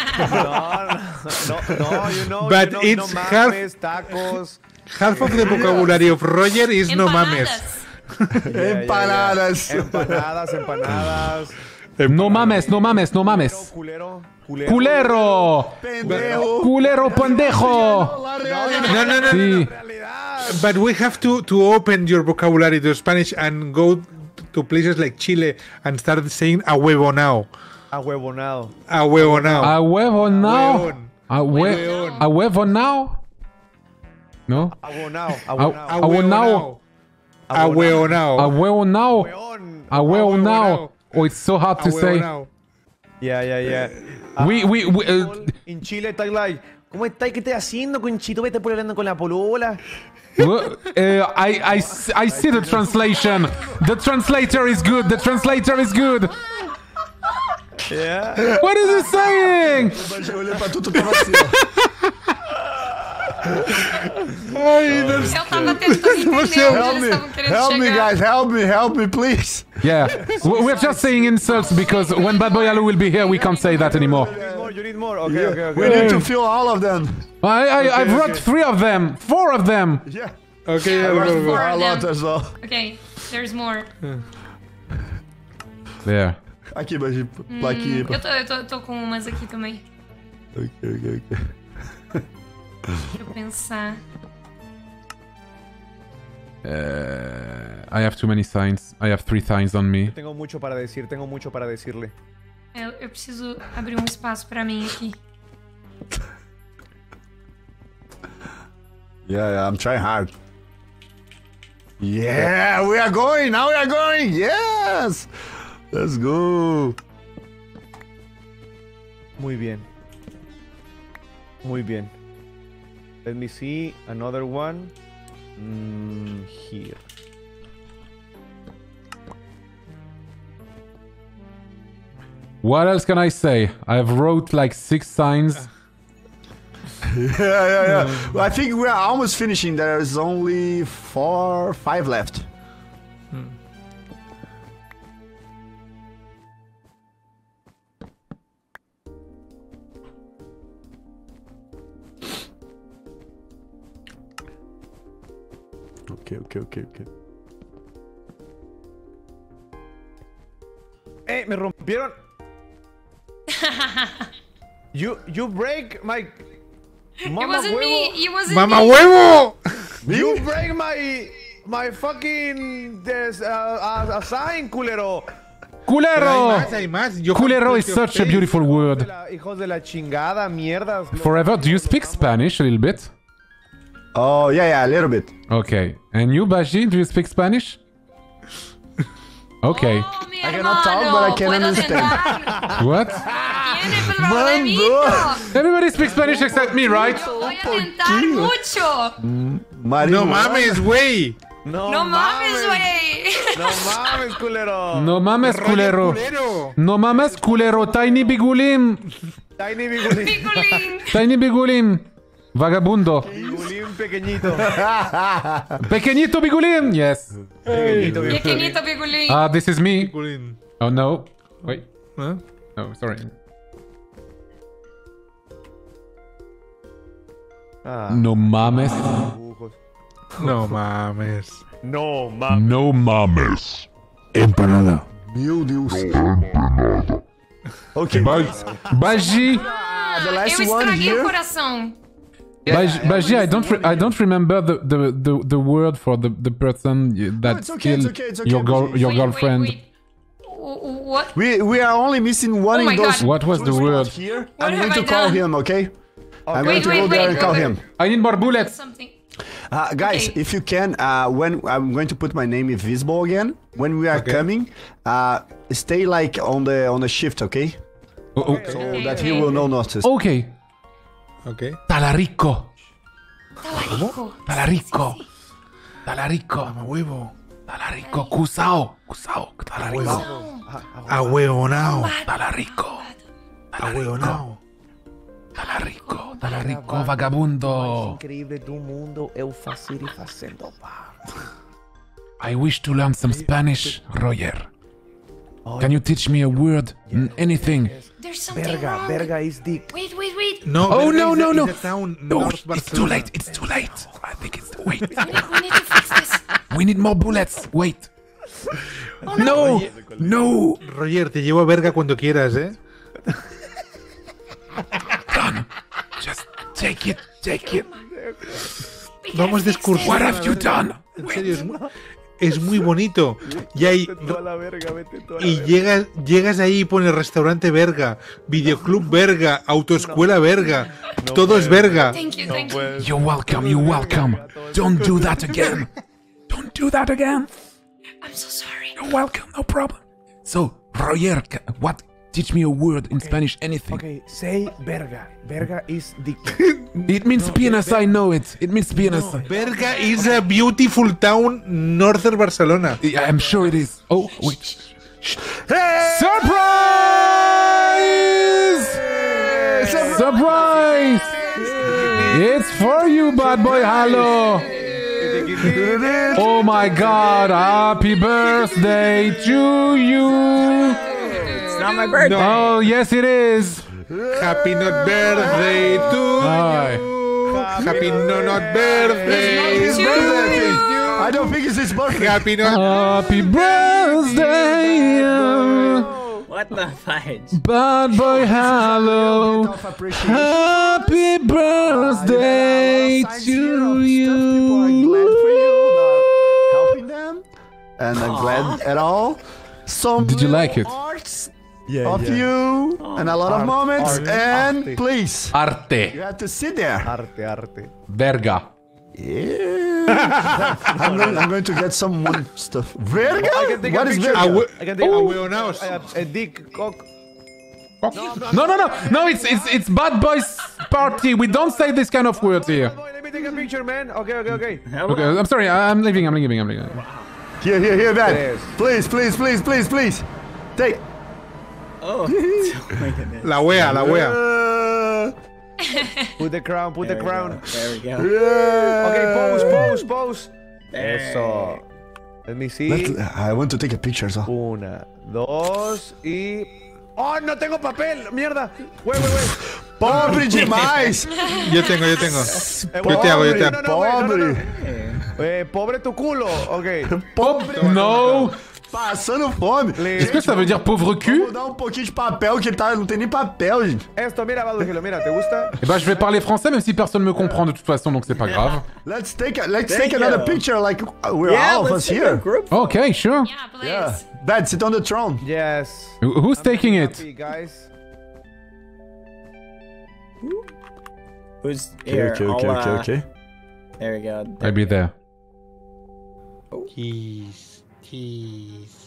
No, no, no, you know, But you know, it's no half- mames, tacos. Half of the vocabulary of Roger is no mames. Empanadas. Yeah, yeah, yeah. Empanadas. Empanadas, empanadas. No mames, no mames, no mames. Culero, culero. Culero. Pendejo. Culero pendejo. No, no, no, Sí. But we have to, to open your vocabulary to Spanish and go to places like Chile and start saying a huevo now. Ahuevonado. A huevo now. A huevo now. Huevón. A, hue a huevo now. No. Abonado. A, Abonado. a huevo now. A huevo now. A huevo now. Weón. A huevo now. Oh, it's so hard to A huevo say. now. Yeah, yeah, yeah. We we, we uh, En Chile está like, ¿cómo estás? ¿Qué estás haciendo, conchito? Vete por hablando con la polola. uh, I, I s- I see the translation. The translator is good. The translator is good. Yeah. What is it saying? Eu olhei pra tu, tu tava assim, ó. Eu tava tentando entender onde Help eles me, estavam querendo help me, chegar. guys, help me, help me, please. Yeah, we- we're just saying insults because when Bad Boy Alu will be here, we can't say that anymore. You need more, you need more. Okay, okay, okay. We need to fill all of them. I, I I've wrote three of them, four of them. Yeah. Okay, Yeah, yeah, where's go, go. four? A of lot them. as well. Okay, there's more. There. Aqui, mas aqui. Eu tô, eu tô, eu tô com umas aqui também. Ok, ok, ok. Deixa eu pensar. Uh, I have too many signs. I have three signs on me. Tengo mucho para decir, tengo mucho para decirle. Eu, eu preciso abrir um espaço pra mim aqui. Yeah, yeah, I'm trying hard. Yeah, we are going. Now we are going. Yes. Let's go. Muy bien. Muy bien. Let me see another one. Mm, here. What else can I say? I've wrote like six signs. Yeah, yeah, yeah. Well, I think we are almost finishing. There's only four, five left. Okay, okay, okay, okay. ¡Eh! ¡Me rompieron! you you break my It mama wasn't me. huevo. It wasn't ¡Mamá me. huevo! You break my my fucking this uh, uh, a sign, culero. culero! Hay más, hay más. Yo Culero is Plenty of such a Tales. beautiful word. Hijos de la chingada, mierdas. Forever, do you speak Spanish a little bit? Oh, yeah, yeah, a little bit. Okay. And you, Baji, do you speak Spanish? Okay. Oh, mi I cannot talk, but I hermano, can puedo understand. tentar. What? Tiene problemita. Everybody speaks Spanish except me, right? Voy a tentar mucho. No mames, güey. No, No mames, güey. No mames, culero. No mames, culero. Culero. No mames, culero. Tiny Bigulim. Tiny Bigulín. Piculín. Tiny Bigulim. Vagabundo. Bigulín pequeñito. Pequeñito Bigulim. Yes. Pequeñito, Pequeñito piculín. Ah, this is me. Culín. Oh, no. Wait. ¿Eh? No, sorry. Ah, No mames. dibujos. No mames. No mames. No mames. Empanada. Meu Deus. Okay. Baji. Ah, the last Eu one estraguei o here. coração. Baji, Baji, I don't, re I don't remember the, the, the, the word for the, the person that it's okay, killed it's okay, it's okay, your girl, Baji. your Wait, girlfriend. Wait, wait. W- What? We we are only missing one Oh in my those. God. What was the two word? spots Here. What I'm have going to I call done? him, okay? I'm going Wait, to wait, go there wait, and call wait, him. I need more bullets. Something. Uh, guys, Okay. if you can, uh, when I'm going to put my name invisible again, when we are Okay. coming, uh, stay like on the on the shift, okay? Oh, oh. So Okay, that okay. he will not notice. Okay. Ok. Talarico. Talarico. Talarico. Talarico. Mamá huevo. Talarico. Cusao. Cusao. Talarico. Ahueonao. Talarico. Ahueonao. Talarico. Talarico. Vagabundo. Incrível do mundo eu fazer e fazendo, pá. I wish to learn some Spanish, Roger. Can you teach me a word? N- Anything? There's something Verga, wrong. verga is dick. Wait, wait, wait. No, Oh, Berga no, is no, a- no. is a town No, north it's too Barcelona. late. It's too late. I think it's wait. We need, we need to fix this. We need more bullets. Wait. No. No. Roger, te llevo a verga cuando quieras, ¿eh? Done. Just take it. Take it. We gotta Vamos fix discursando. What have you done? En serio, es muy, es muy bonito. Y ahí... Toda la verga, vete toda la Y verga. llegas, llegas ahí y pone restaurante verga, videoclub verga, autoescuela verga, todo es verga. Thank you, thank you. You're welcome. You're welcome. Don't do that again. Don't do that again. I'm so sorry. You're welcome. No problem. So, Roger, ca- what? Teach me a word in Spanish. Anything. Okay, say verga. Verga is dick. It means penis. I know it. It means penis. Verga is a beautiful town north of Barcelona. Yeah, I'm sure it is. Oh, wait. Surprise! Surprise! It's for you, bad boy. Hello. Oh my God! Happy birthday to you. It's not my birthday. Oh yes, it is. Happy not birthday to Hi. you. Happy no not birthday His to birthday. you. I don't think it's his birthday. Happy not. Happy birthday, What the fudge? bad boy. Hello. Happy birthday to you. Helping them, and I'm glad at all. Some Did you like it? arts Yeah, of you and a lot of Art, moments. art, and arte. please, you Arte. have to sit there. Arte, arte. Verga. Yeah. I'm, going, I'm going to get some more stuff. Verga? I can take What a is picture. verga? Ahue- I can take Ahueonaos. a, a dick cock. No, no, no, no! It's it's it's bad boys party. We don't say this kind of words here. Boy, let me take a picture, man. Okay, okay, okay. Okay, I'm sorry. I- I'm leaving. I'm leaving. I'm leaving. Here, here, here, man. Yes. Please, please, please, please, please. Take. Oh, my goodness. La wea, la wea. Uh, Put the crown, put There the we crown. go. There we go. yeah. Okay, pose, pose, pose. There. Eso. Let me see. Let- I want to take a picture, so. Una, dos y. ¡Oh, no tengo papel! ¡Mierda! ¡Wey, wey, wey! Pobre demais! Yo tengo, yo tengo. Yo te hago, yo te hago. No, no, güey, no, no, Pobre. no. Eh, pobre tu culo. Ok. No. Passando fome. Est-ce que ça veut dire pauvre cul? Vamos dar um pouquinho de papel, que ele tá, não tem nem papel, gente. Esto, mira, Badugelo, mira, ¿te gusta? Eh ben, je vais parler français, même si personne me comprend de toute façon, donc c'est pas grave. Let's take a, let's Thank take another you. picture, like we're Yeah, all of let's us take a here. group. Okay, sure. Yeah, please. Yeah, Dad, sit on the throne. Yes. Who- Who's I'm taking very it? happy, guys. Who's Okay, here? okay, I'll, okay, okay, uh, okay. There we go. I'll be there. Keys. Keys.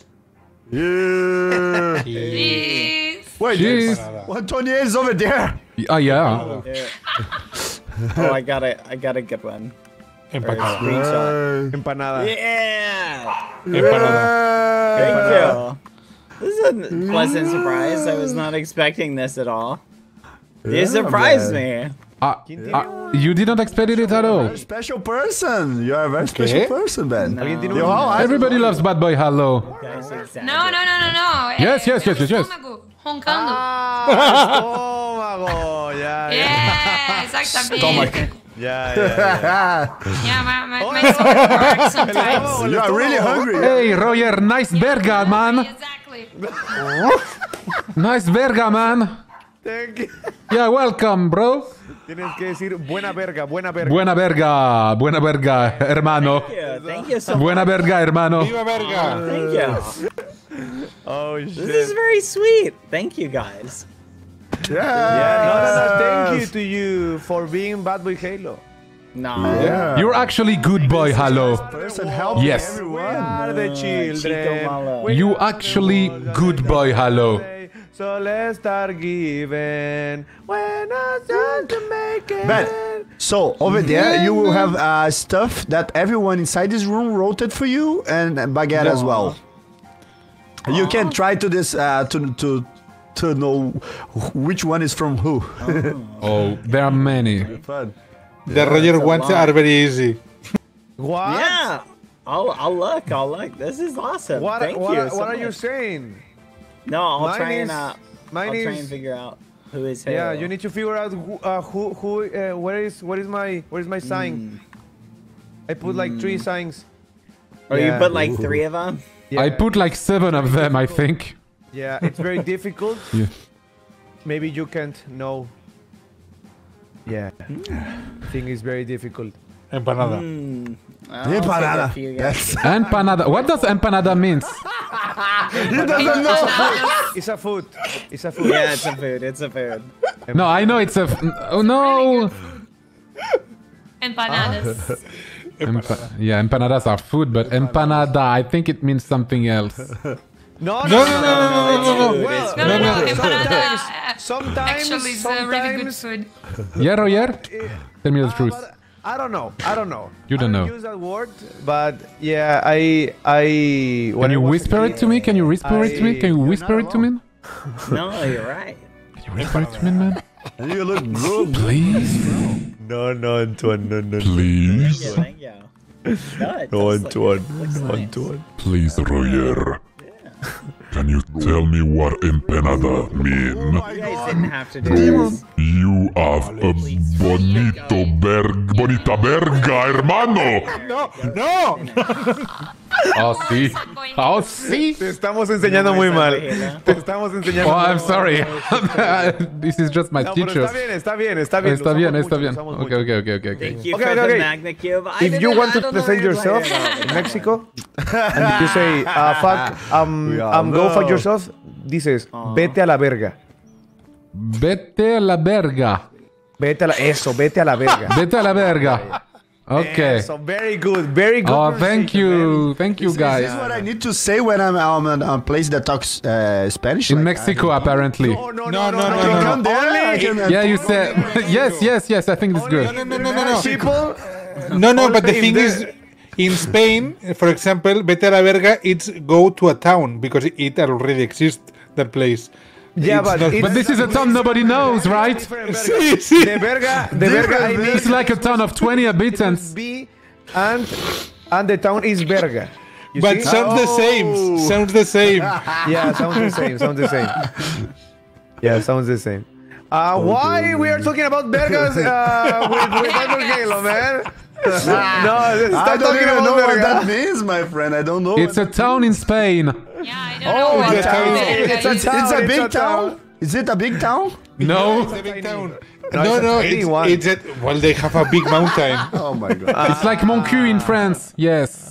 Yeah. Please. Wait, Jeez. Antonio is over there. Ah, yeah. Yeah. Oh, I got it. I got a good one. Or a Empanada. screenshot. Empanada. Yeah. Empanada. Thank you. This is a pleasant surprise. I was not expecting this at all. You surprised me. Ah, ah, you didn't expect it at all. Very special person. You are a very special Okay. person, Ben. No. Yo, how I- Everybody loves Bad Boy Hello. Guys, exaggerate. No, no, no, no, no. Yes, Eh, yes, yes, yes, yes. estômago, roncando. Ah, estómago. Ya, ya. Yeah, exactamente. Stomach. Ya, ya, ya. Yeah, my, my, my stomach works sometimes. You are really hungry. Hey, Roger, nice burger, man. Exactly. Nice burger, man. Thank you. Yeah, welcome, bro. Tienes que decir buena verga, buena verga. Buena verga, buena verga, hermano. Thank you. Thank you so much. Buena verga, hermano. Viva verga. Thank you. Oh, shit. This is very sweet. Thank you, guys. Yeah. Yeah, no, no, no, thank you to you for being Bad Boy Halo. No. Yeah. You're actually good boy, hello. Person helping Yes. everyone. Are the Chico children. Malo. We You are actually good boy, hello. So let's start giving. When I start to make it. Ben, so over there you will have uh, stuff that everyone inside this room rotated for you, and Baguette as well. You can try to this uh, to to to know which one is from who. Oh, there are many. Fun. The Roger a ones lot. are very easy. What? Yeah. I'll, I'll look. I'll look. This is awesome. What, Thank what, you. so what are you much. saying? No, I'll Mine try and is- uh, mine I'll try is- and figure out who is who. Yeah, you need to figure out who, uh, who, who, uh, where is, what is my, where is my sign? I put like three signs. Or Yeah. you put like three of them. Yeah, I put like seven of them, I think. yeah, it's very difficult. Yeah. Maybe you can't know. Yeah, I think it's very difficult. Empanada. Hmm. Empanada. Yes. Empanada. What does empanada means? He doesn't know. It's a food. It's a food. Yeah, it's a food. It's a food. No, I know it's a. F- oh no. Empanadas. Empa- yeah, empanadas are food, but empanada, I think it means something else. No, No, no, no, no, no, no, no. Well, No, No, no, no. no. Empanada Sometimes, sometimes, actually is a really good sometimes- food. Yeah, Roger? Tell me the Ah, truth. but I don't know. I don't know. You don't I know. use that word, but yeah, I, I. Can you whisper it to me? Can you whisper it to me? Can you whisper it to me? No, you're right. Can you whisper it to me, man? You look good. Please? No, no, Antoine, no, no, Please? Thank you. Thank you. No, it no, does look- Antoine, looks no, nice. Antoine. Please, Roger. Can you tell me what empanada mean? You guys didn't have to do this. You have a bonito berg, bonita verga, hermano. No, no. Oh, sí. Oh, sí. Te estamos enseñando muy mal. Te estamos enseñando. Oh, muy I'm mal. sorry. This is just my No, pero teacher. está bien, está bien, está bien. Está lo bien, usamos está mucho, bien. lo usamos Okay, mucho. okay, okay, okay, okay. Thank you Okay, for okay, the okay. Magna Cube. I If didn't- you want I to don't know present where yourself I got it. in Mexico, and you say, uh, fuck, um, We all um, go fuck know. yourself, dices, vete a la verga. Vete a la verga. Vete a la, eso, vete a la verga. Vete a la verga. Okay. So very good, very good. Oh, thank you. Thank you, Is guys. this what I need to say when I'm, I'm in a place that talks uh, Spanish? In Like, Mexico, apparently. No, no, No, no, no, I no, can no. come there. I can- Yeah, you said. Yes, yes, yes. I think it's No, good. no, no, no, no, no. People, No, no, but the in thing the- is, in Spain, for example, vete a la verga, it's go to a town because it already exists, that place. yeah, It's but not- it's But this is a town nobody knows, right? different verga. Sí, sí. The verga, the verga, I mean, It's like a town of twenty habitants. B, and and the town is verga. You But see? sounds the same. Sounds the same. Yeah, sounds the same. Sounds the same. Yeah, sounds the same. Uh, why we are talking about Vergas uh, with, with Michael Halo, man? I stop don't talking even about know what verga. that means, my friend. I don't know. It's a town in Spain. Oh, It's a town. it's a town. It's a big it's a town. Is it a big town? No. It's a big town. No, No, it's a no, tiny it's, one. it's a, well, they have a big mountain. Oh my god. It's like Moncu in France. Yes.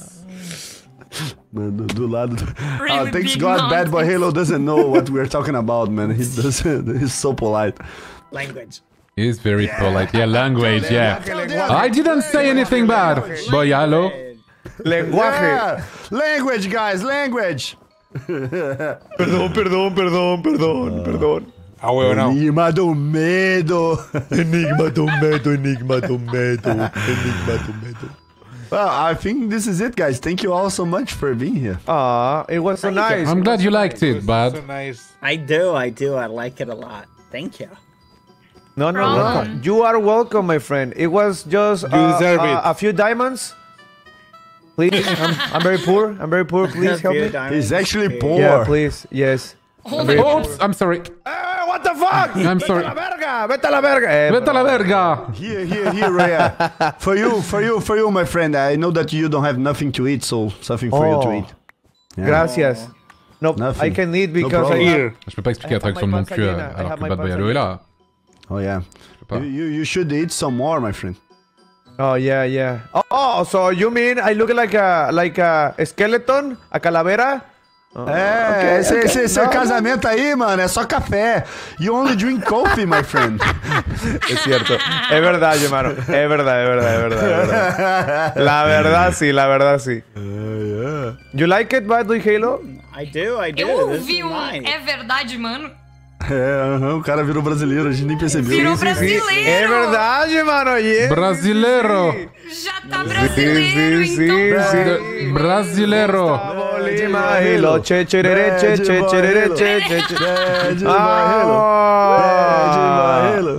Man, do lado. Really Ah, thanks big God, Bad Boy mountains. Halo doesn't know what we're talking about, man. He doesn't. He's so polite. Language. He's very polite. Yeah, language. Yeah. Lenguaje. I didn't say anything bad. Boy, hello. Lenguaje. Yeah. Language, guys. Language. Perdón, perdón, perdón, perdón, perdón. Ah, huevo, no. Enigma do medo. Enigma do medo, enigma do medo, enigma do medo. Well, I think this is it, guys. Thank you all so much for being here. Ah, it was so nice. I'm glad you liked it, So bad. nice. I do, I do. I like it a lot. Thank you. No, no, no. Problem. You are welcome, my friend. It was just uh, deserve uh, it. a few diamonds. Please, I'm, I'm very poor. I'm very poor. Please help me. He's actually poor. Yeah, please. Yes. Oops, I'm sorry. Hey, what the fuck? I'm sorry. Vete a la verga. Vete a la verga. Eh, Vete a la verga. Here, here, here, Rhea. For you, for you, for you, my friend. I know that you don't have nothing to eat, so something for you to Oh. eat. Yeah. Gracias. No, Nothing. I can eat No because problem. I have... Here. Je peux pas expliquer la traduction de mon cul euh, alors que Bad Boy Hello est là. Oh yeah. Je peux pas. You, you, you should eat some more, my friend. Oh, yeah, yeah. Oh, oh, so you mean I look like a, like a skeleton? A calavera? Oh, É, okay, esse, okay. esse, esse No, casamento aí, mano, é só café. You only drink coffee, my friend. Es cierto. Es verdad, hermano. Es verdad, es verdad, es verdad, es verdad. La verdad sí, la verdad sí. You like it, Bad Boy Halo? I do, I do. Eu This is ouvi um mine. é verdade, mano. É, aham, o cara virou brasileiro, a gente nem percebeu. Virou Es brasileiro. verdad, hermano. Yes. Brasileiro. Já tá brasileiro, sí, então. sí. Brasileiro. Lima, Halo, che, cherere, che, che, cherere, che, che, che. Bad Ah. Bahelo.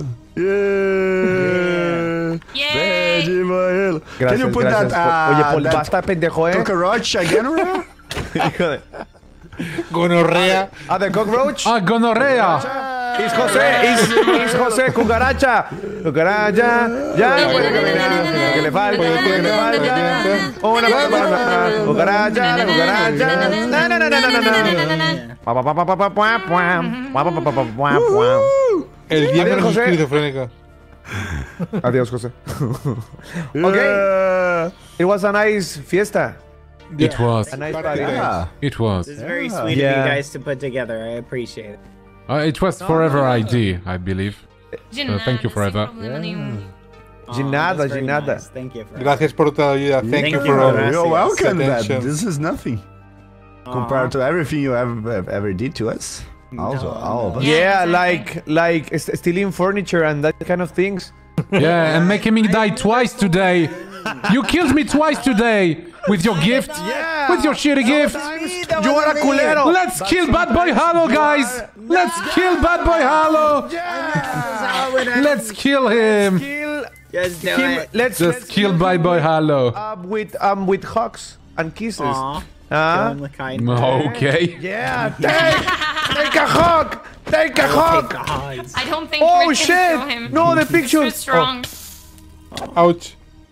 Yeah. Yay. Bad Bahelo. Can Gracias, you put gracias. that, uh, Oye, Paul, that basta, pendejo, eh. cockroach again, Rhea? Hijo de- Gonorrea. Ah, the cockroach? Ah, gonorrea. Is José, is, is José, cucaracha. Cucaracha, ya no puede caminar. Lo que le falta, lo que le falta. Una cucaracha, cucaracha, la cucaracha. Na, na, na, na, na, na, na. Pa, pa, pa, pa, pa, pa, pa, pua. Pa, pa, pa, pa, pa, pua, pua. El día Adiós, menos José. esquizofrénico. Adiós, José. Okay. It was a nice fiesta. It was. A nice party. Yeah. It was. It's very sweet Yeah. of you guys to put together. I appreciate it. Uh, it was forever I D, I believe. De Uh, thank you nada, forever. sem problema nenhum. De Aw, nada, that's de very nada. nice. Thank you for Gracias por tu ayuda. Thank, Thank you you for for all. that. You're welcome, man. attention. This is nothing Aw. compared to everything you ever ever did to us. Also, all of us. Yeah, exactly. like like s- stealing furniture and that kind of things. Yeah, and making me die twice today. You killed me twice today with your gift. Yeah. With your shitty gift. You are a culero. Let's kill Bad Boy Hollow, guys. Let's kill Bad Boy Hollow. Let's kill him. Kill Just do him. it. Let's Just let's kill Bad Boy Hollow. up with um with hugs and kisses. Aw. Huh? Kill him with kind Okay. Yeah, take, take a hug, take a hug. gods. I don't think Oh we can shit! kill him. No, the He's picture. too strong. Ouch.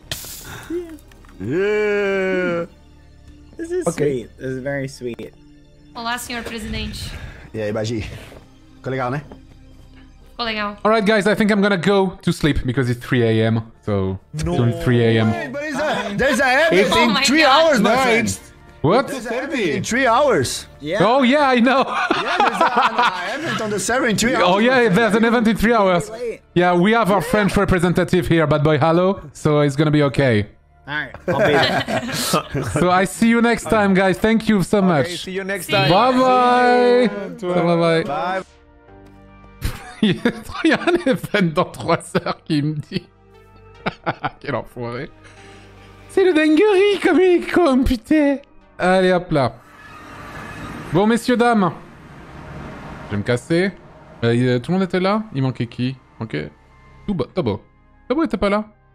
Yeah. This is Okay. sweet. This is very sweet. Olá, senhor presidente. E aí, Bagi? Ficou legal, né? Ficou legal. All right, guys. I think I'm gonna go to sleep because it's three a m So soon three a m But it's a, there's a event Oh in my three God. hours, my No, friend. it's What? There's an event in three hours. Yeah. Oh yeah, I know. Yeah, there's an event on the server in three hours. Oh yeah, there's an event in three hours. Yeah, we have our French representative here, Bad Boy Hollow, so it's gonna be okay. Alright, I'll be there. So I see you next time, guys. Thank you so Okay, much. see you next See time. you. Bye bye. Bye bye. Bye. Il y a un event dans trois heures qui me dit. Quel enfoiré. C'est le dinguerie comme il est con, putain. Allez hop là. Bon, messieurs, dames. Je vais me casser. Euh, y- tout le monde était là? Il manquait qui? Ok. Toubo. Tobo. Tobo était pas là?